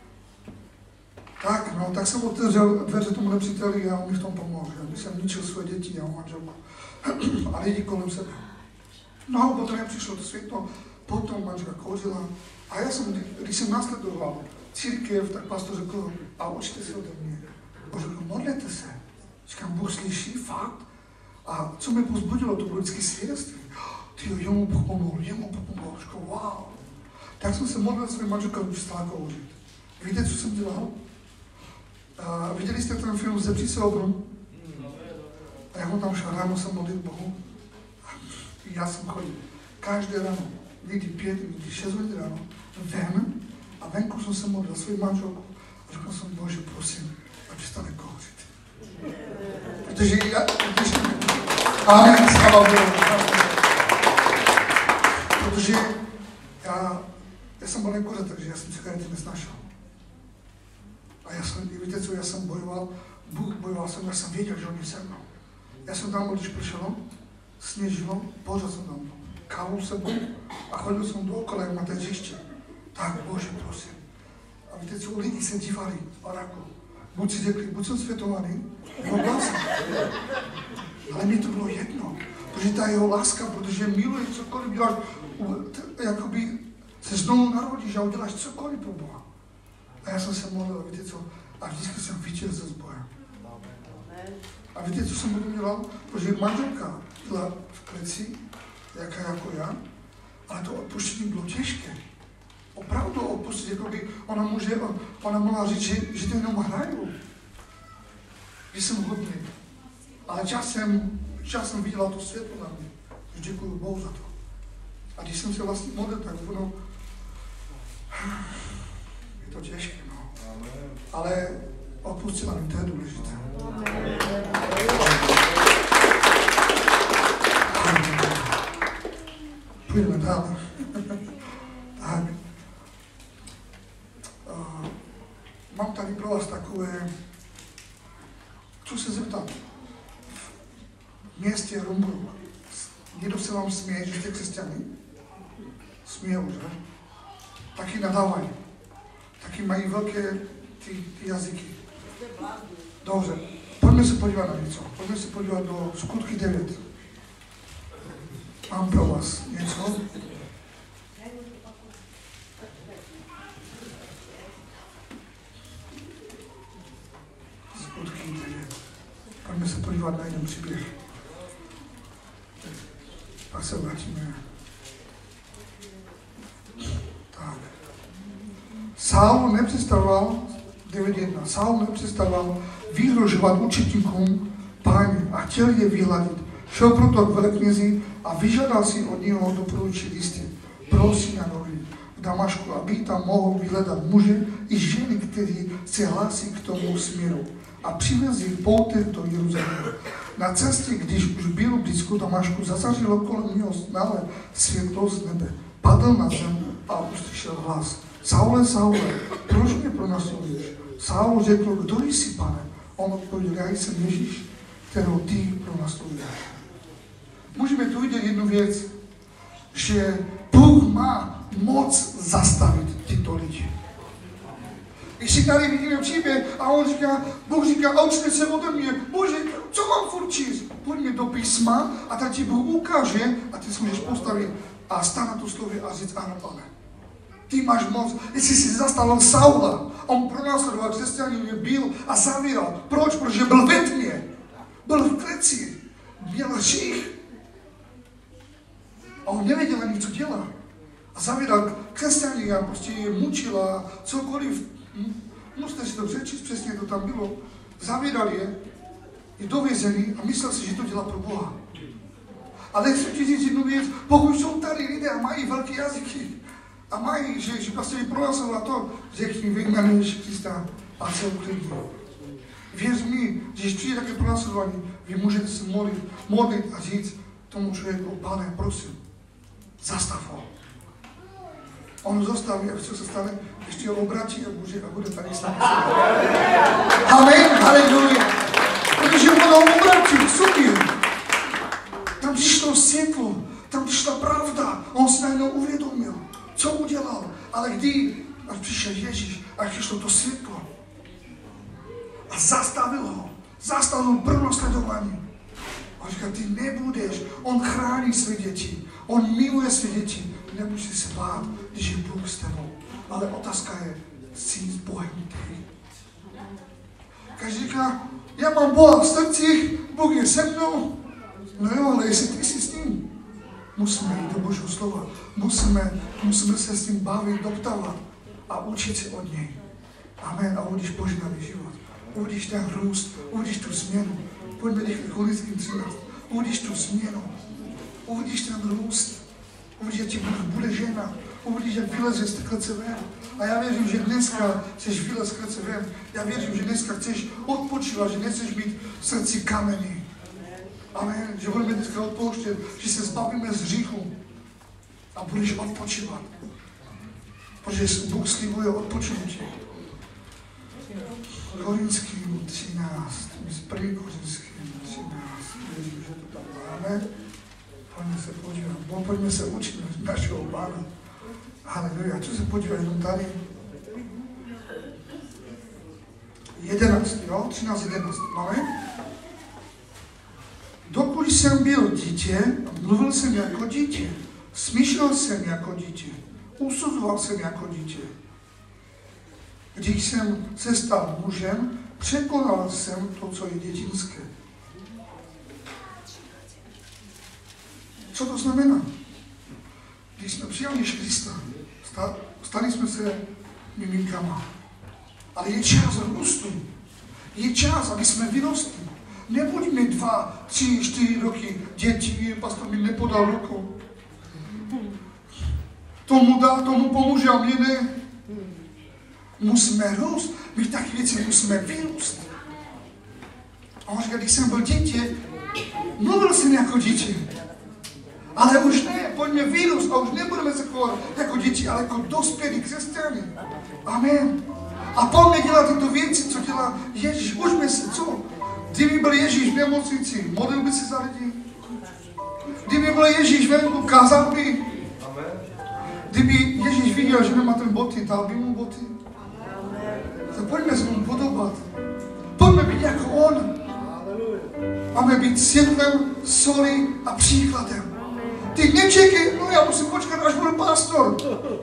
Tak, no, tak jsem otevřel dveře tomu nepříteli a on mi v tom pomohl, aby jsem ničil své děti a manželku. A lidi kolem sebe. No a potom jak přišlo to světlo, potom manželka kouřila. A já jsem, když jsem následoval církev, tak pastor řekl, a učte se ode mě. On řekl, modlete se. Říkám, Bůh slyší, fakt. A co mě povzbudilo, to bylo vždycky svědectví. Tyjo, jemu Bůh pomohl, jemu Bůh pomohl. Říkám, wow. Tak jsem se modlil, svým manželka už stala kouřit. Víte, co jsem dělal? Uh, viděli jste ten film Zepří se obrum? A já ho tam šel, ráno jsem modlil Bohu. A já jsem chodil. Každé ráno, někdy pět, někdy šest hodin ráno, ven. A venku jsem se modlil svým manželku. A řekl jsem, Bože, prosím, ať přestane kouřit. Protože já, protože, amen, sláva Bohu. Protože já, já jsem byl nekuřet, takže já jsem cigarety nesnášel. A já jsem, víte co, já jsem bojoval, Bůh bojoval jsem, já jsem věděl, že on je se mnou. Já jsem tam, když pršelo, sněžilo, pořád jsem tam kávu sebou a chodil jsem dookola na té hřiště. Tak, Bože, prosím. A víte co, lidi se dívali v baráku. Buď si řekli, buď jsem světovaný, nebo blázen. Ale mi to bylo jedno, protože ta jeho láska, protože miluje cokoliv děláš, jakoby se znovu narodíš a uděláš cokoliv pro Boha. A já jsem se modlil, víte co, a vždycky jsem vítězil s Bohem. A víte, co jsem potom dělal? Protože manželka byla v kleci, jaká jako já, ale to odpuštění bylo těžké. Opravdu odpustit, jakoby ona může, ona mohla říct, že, že to jenom hraju. Že jsem hodný. Ale časem, časem viděla to světlo na mě. Takže děkuji Bohu za to. A když jsem se vlastně modlil, tak ono, je to těžké, no. Ale odpustila mi, to je důležité. Půjdeme dál. Tak. Uh, mám tady pro vás takové, chci se zeptat, v městě Rumburg, někdo se vám směje, že jste křesťané? Smějou, že? Taky nadávají. Taky mají velké ty, ty jazyky. Dobře, pojďme se podívat na něco. Pojďme se podívat do Skutky devět. Mám pro vás něco. Skutky devět. Pojďme se podívat na jeden příběh. Pak se vrátíme. Tak. Saul nepřestával, devět jedna. Saul nepřestával vyhrožovat učitníkům Páně a chtěl je vyhladit. Šel proto k veleknězi a vyžádal si od něho doporučit listy pro synagogy v Damašku, aby tam mohl vyhledat muže i ženy, kteří se hlásí k tomu směru, a přivez jich poutech do Jeruzaléma. Na cestě, když už byl blízko Damašku, zazařilo kolem něho stále světlo z nebe. Padl na zem a uslyšel hlas. Saule, Saule, proč mě pronásleduješ? Saul řekl, kdo jsi, Pane? On odpověděl, já jsem Ježíš, kterou ty pronásleduješ. Můžeme tu vidět jednu věc, že Bůh má moc zastavit tyto lidi. Když si tady vidíme příběh a on říká, Bůh říká, učte se ode mě, Bože, co mám furt číst? Pojďme do písma a tak ti Bůh ukáže a ty se můžeš postavit a stát na tu slově a říct, ano, Pane. Ty máš moc, jestli jsi zastavil Saula, on pronásledoval křesťaní, byl a zavíral. Proč? Protože byl ve tmě, byl v kleci, měl hřích. A on nevěděl ani, co dělá. A zavíral křesťaní a prostě je mučil a cokoliv. Musíte si to přečíst, přesně to tam bylo. Zavíral je, je dovězený a myslel si, že to dělá pro Boha. Ale chci ti říct jednu věc, pokud jsou tady lidé a mají velké jazyky, a mají, že, že prostě pronásledoval to, řekni, vyjmenuje Ježíš Krista a se uklidní. Věř mi, že když přijde také pronásledování, vy můžete se modlit, modlit a říct, tomu člověku, pane, prosím, zastav ho. On zastaví, a co se stane, ještě ho obratí a může a bude tady s námi. Amen, haleluja. Protože on ho obratí k sobě. Tam přišlo světlo, tam přišla pravda. On se najednou uvědomil, co udělal. Ale kdy až přišel Ježíš a přišlo to světlo a zastavil ho, zastavil pronásledování. On říká, ty nebudeš, on chrání své děti, on miluje své děti, nemůžeš se bát, když je Bůh s tebou. Ale otázka je, jsi s Bohem ty. Každý říká, já mám Boha v srdcích, Bůh je se mnou. No jo, ale jestli ty jsi s ním, musíme jít do Božího slova, musíme, musíme se s ním bavit, doptávat a učit se od něj. Amen. A uvidíš požehnaný život. Uvidíš ten růst, uvidíš tu změnu. Pojďme rychle k Korinským třináct. Uvidíš tu změnu. Uvidíš ten růst. Uvidíš, jak ti Bůh bude žena. Uvidíš, jak vylezeš z té klece ven. A já věřím, že dneska chceš vylez z klece ven. Já věřím, že dneska chceš odpočívat, že nechceš mít v srdci kameny. Amen. Že budeme dneska odpouštět, že se zbavíme z hříchu a budeš odpočívat. Protože Bůh slibuje odpočinutí. Korinským třináct. Z první Korinským třináct. Věřím, že to tam máme. Pojďme se podívat. Bo pojďme se učit našeho Pána. Haleluja. Co se podívat jenom tady? jedenáct, jo? třináct, jedenáct. Máme? Dokud jsem byl dítě, mluvil jsem jako dítě. Smýšlel jsem jako dítě. Usuzoval jsem jako dítě. Když jsem se stal mužem, překonal jsem to, co je dětinské. Co to znamená? Když jsme přijali Krista, stali jsme se miminkama. Ale je čas růstu. Je čas, aby jsme vyrostli. Nebuďme dva, tři, čtyři roky děti, pastor mi nepodal ruku. Tomu dá, tomu pomůže a mě ne. Musíme růst, my v taky věci musíme vyrůst. A on říká, když jsem byl dítě, mluvil jsem jako dítě. Ale už ne, pojďme vyrůst a už nebudeme se chovat jako děti, ale jako dospělí křesťané. Amen. A pojďme dělat tyto věci, co dělá Ježíš. Učme se, co? Kdyby byl Ježíš v nemocnici, modlil by se za lidi. Kdyby byl Ježíš venku, kázal by. Kdyby Ježíš viděl, že nemá ten boty, dal by mu boty. Tak pojďme se mu podobat. Pojďme být jako on. Máme být světlem, soli a příkladem. Ty nečekej, no já musím počkat, až budu pastor.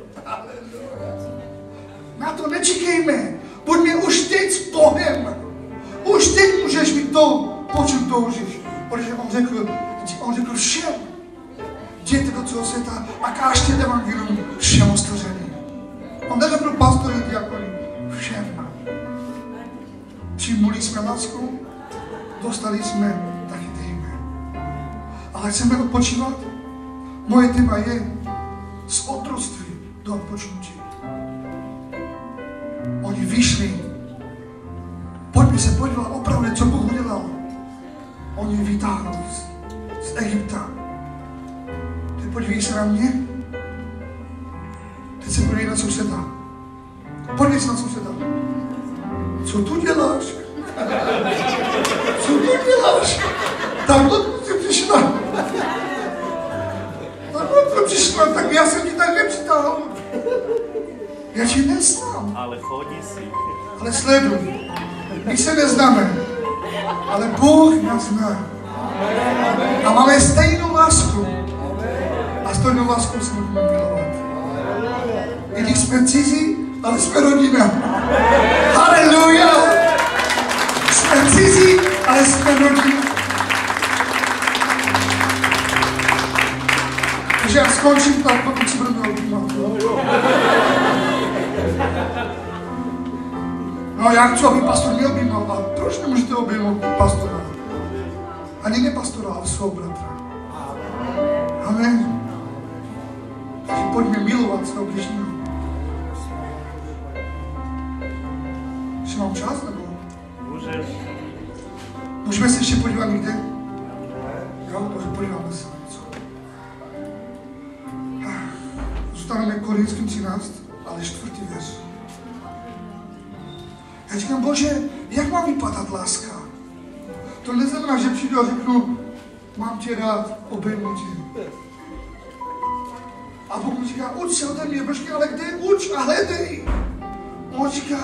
Na to nečekejme. Buďme už teď s Bohem. Už teď můžeš mít to, po čem toužíš. Protože on řekl, on řekl všem. Jděte do celého světa a kážte evangelium všem stvořeným. On neřekl pastory, diakoni, všem. Přijmuli jsme lásku, dostali jsme, taky dejme. Ale chceme odpočívat? Moje téma je z otroctví do odpočnutí. Oni vyšli. Pojďme se podívat opravdu, co Bůh udělal. Oni vytáhli z, z Egypta. Teď podívej se na mě. Teď se podívej na souseda. Podívej se na souseda. Co tu děláš? Co tu děláš? Takhle jsi přišla. Takhle jsi přišla, tak já jsem ti tady nepřitáhl. Já tě neznám. Ale chodí si. Ale sleduj. My se neznáme. Ale Bůh nás zná. A máme stejnou lásku. A stejnou lásku se můžeme milovat. I když jsme cizí, ale jsme rodina. Haleluja! Jsme cizí, ale jsme rodina. Takže já skončím tak, pokud si budeme objímat. No já chci, aby pastor mě objímal, ale proč nemůžete objímat pastora? Ani ne pastora, ale svého bratra. Amen. Takže pojďme milovat svého bližního. Ještě mám čas, nebo? Můžeš. Můžeme se ještě podívat někde? Jo, takže podíváme se. dostaneme Korinským třináct, ale čtvrtý verš. Já říkám, Bože, jak má vypadat láska? To neznamená, že přijdu a řeknu, mám tě rád, obejmu tě. A Bůh mi říká, uč se ode mě, Božky, ale kde uč a hledej? On říká,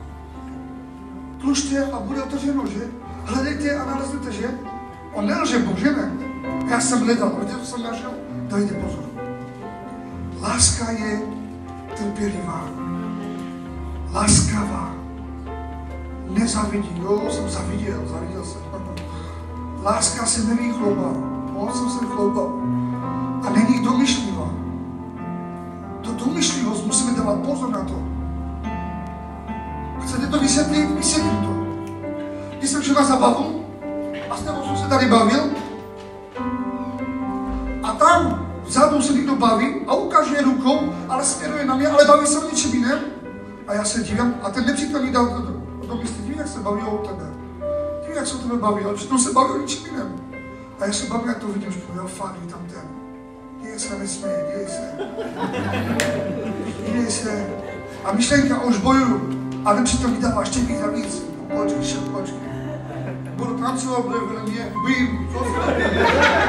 tlučte a bude otevřeno, že? Hledejte a naleznete, že? On nelže, Bůh, že ne? Já jsem hledal, víte, co jsem našel? Dajte pozor. Láska je trpělivá, láskavá, nezavidí. Jo, jsem zaviděl, zaviděl jsem. Láska se neví chloubat. No, jsem se chloubal. A není domyšlivá. To domyšlivost musíme dávat pozor na to. Chcete to vysvětlit? Vysvětlím to. Když jsem šel na zabavu a s tebou jsem se tady bavil a tam vzadu se někdo baví a ukáže rukou, ale směruje na mě, ale baví se o ničem jiném. A já se dívám a ten nepřítel mi dal do, do, do místě. Dívím, jak se baví o tebe. Dívím, jak se o tebe baví, ale přitom se baví o ničem jiném. A já se bavím, jak to vidím, že jo, fakt, tam ten. Děje se, nesměje, děje se. Děje se. A myšlenka, už bojuju. A nepřítel mi dává ještě víc a víc. No, počkej, šel, počkej. Budu tancovat, bude vedle mě, bým, co se.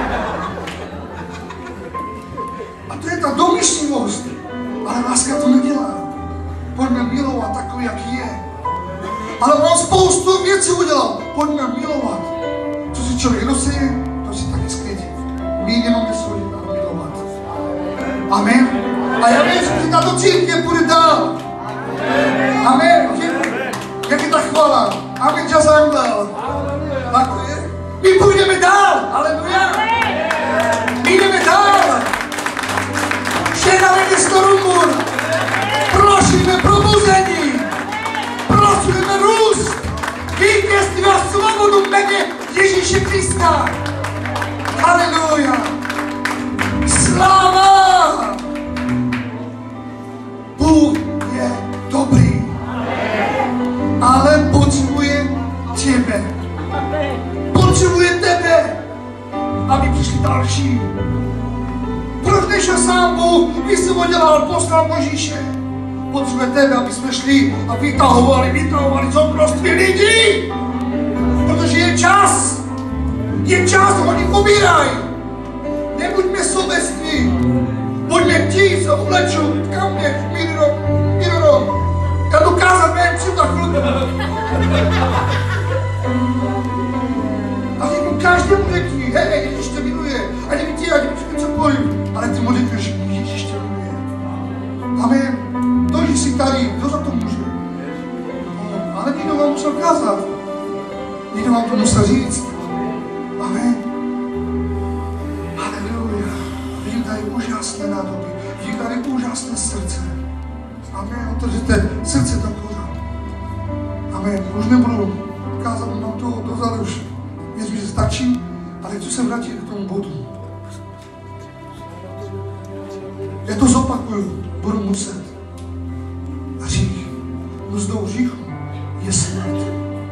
A to je ta domyšlivost. Ale láska to nedělá. Pojďme milovat takový, jaký je. Ale on spoustu věcí udělal. Pojďme milovat. Co si člověk doseje, to si taky sklidí. My nemáme soudit, ale milovat. Amen. A já věřím, že tato církev půjde dál. Amen. Jak je ta chvala? Amen, čas angel. Tak to je. My půjdeme dál. Aleluja. My jdeme dál. Žehname město Rumbur. Prosíme probuzení. Prosíme růst. Vítězství a svobodu jméně Ježíše Krista. Haleluja. Sláva. Bůh je dobrý. Ale potřebuje tebe. Potřebuje tebe, aby přišli další. Proč nešel sám Bůh, když jsem ho dělal, poslal Možíše? Potřebuje tebe, aby jsme šli a vytahovali, vytahovali z obrovství lidí. Protože je čas. Je čas, oni umírají. Nebuďme sobectví. Buďme ti, co ulečou. Kam jdeš, Miro? Miro? Já dokázat mém při za chvilku. A řeknu každému řekni, hej, Ježíš tě miluje. A nevím ti, ať mi řekne cokoliv. Ale ty mu řekneš, že Ježíš tě miluje. Amen. To, že jsi tady, kdo za to může? Ale někdo vám musel kázat. Někdo vám to musel říct. Amen. Haleluja. Vidím tady úžasné nádoby. Vidím tady úžasné srdce. Amen. Otevřete srdce do Boha. Amen. Už nebudu kázat vám to dozadu už. Věřím, že stačí, ale chci se vrátit k tomu bodu. Já to zopakuju. Budu muset. Hřích. Mzdou hříchu je smrt.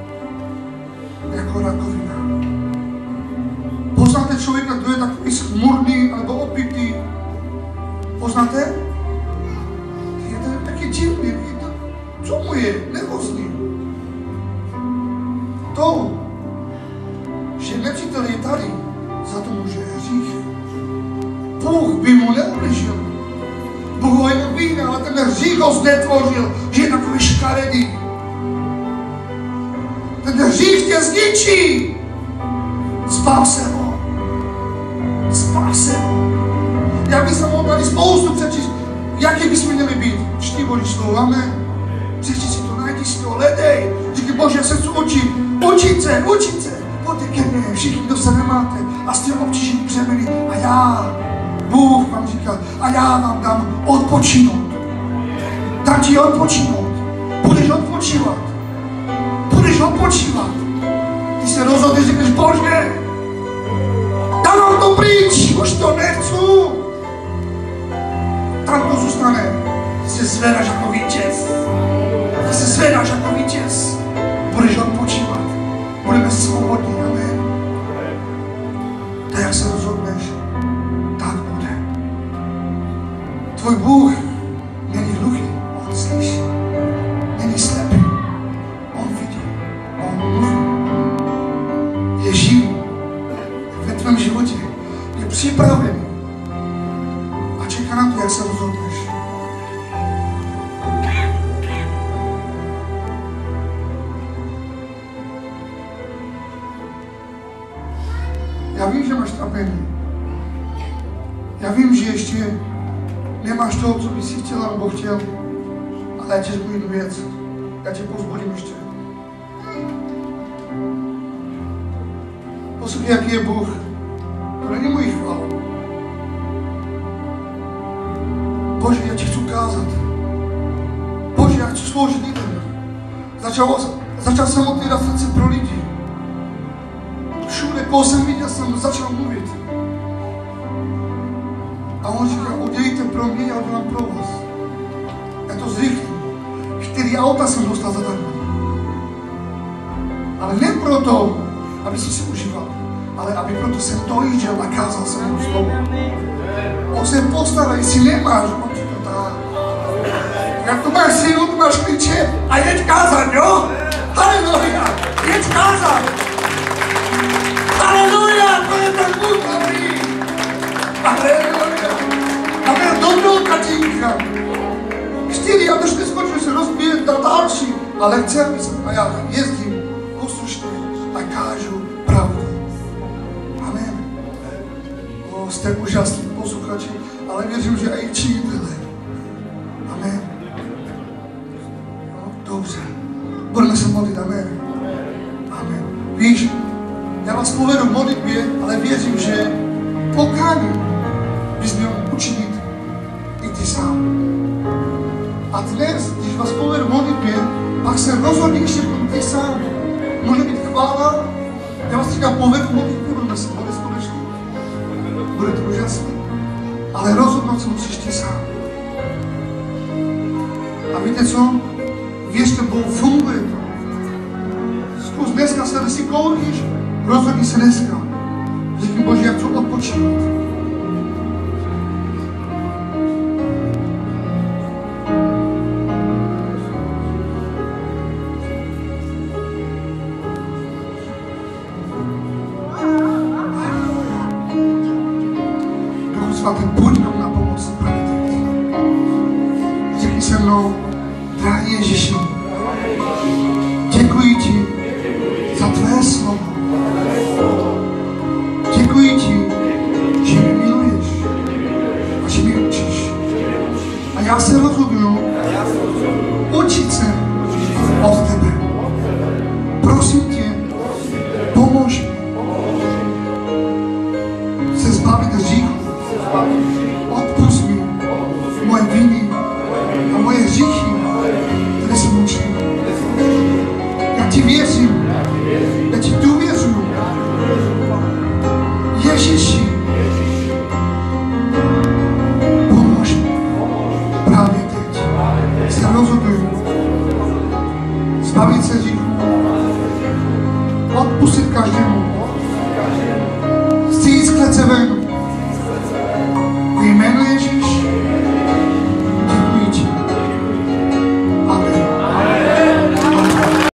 Jako rakovina. Poznáte člověka, kdo je takový smurný nebo opitý? Poznáte? Je to taky divný. Co mu je? Nervózní. To, že nepřítel je tady, za to může hřích. Bůh by mu neubližil. Bůh ho jenom vyhne, ale ten hřích ho znetvořil, že je takový škaredý. Ten hřích tě zničí. Zbav se ho. Zbav se ho. Já bych se mohl tady spoustu přečíst, jaký bychom měli být. Čti Boží slovo, amen. Přečti si to, najdi si to, hledej. Říkej, Bože, já se chci učit. Učit se, učit se. Pojďte ke mně, všichni, kdo se nemáte. A s tím obtížným břemeny. A já, Bůh vám říká, a já vám dám odpočinout. Dám ti odpočinout. Budeš odpočívat. Budeš odpočívat. Ty se rozhodneš, řekneš, Bože, dávám to pryč, už to nechci. Tam to zůstane. Ty se zvedáš jako vítěz. Ty se zvedáš jako vítěz. Budeš odpočívat. Budeme svobodní, amen. Tak jak se rozhodneš, tak bude. Tvůj Bůh není hluchý, on slyší. Není slepý, on vidí, on mluví. Je živý ve tvém životě, je připravený a čeká na to, jak se rozhodneš. Já vím, že máš trápení. Já vím, že ještě nemáš toho, co bys si chtěla nebo chtěl, ale já ti řeknu jednu věc. Já tě povzbudím ještě. Poslouchej, jaký je Bůh. To není můj chval. Bože, já ti chci ukázat. Bože, já chci sloužit lidem. Začal, začal jsem otvírat srdce pro lidi. Všude, koho jsem viděl, jsem začal mluvit. A on říká, udělejte pro mě, já udělám pro vás. Já to zrychlím. Čtyři auta jsem dostal zadarmo. Ale ne proto, aby si si užíval, ale aby proto jsem dojížděl a kázal jsem mu slovo. On se postará, jestli nemáš, on ti to dá. Jak to máš sílu, to máš klíče a jeď kázat, jo? Haleluja! Jeď kázat! Haleluja! To je ten Bůh dobrý! Haleluja! A byl dobrou tatínka. Čtyři, já trošku skočil, se rozbije na další, ale chci, aby jsem, a já jezdím poslušně a kážu pravdu. Amen. O, jste úžasní posluchači, ale věřím, že i činitelé. Amen. No, dobře. Budeme se modlit, amen. Amen. Víš, já vás povedu v modlitbě, ale věřím, že pokání bys měl učinit i ty sám. A dnes, když vás povedu v modlitbě, pak se rozhodni ještě ty sám. Může být chvála, já vás říkám, povedu v modlitbě, budeme se modlit společně. Bude to úžasné. Ale rozhodnout se musíš ty sám. A víte co? Věřte Bohu, funguje to. Zkus dneska se, když si kouříš, rozhodni se dneska. Řekni, Bože, já chci odpočívat. Duchu Svatý, buď nám na pomoc. Řekni se mnou, drahý Ježíši, děkuji ti,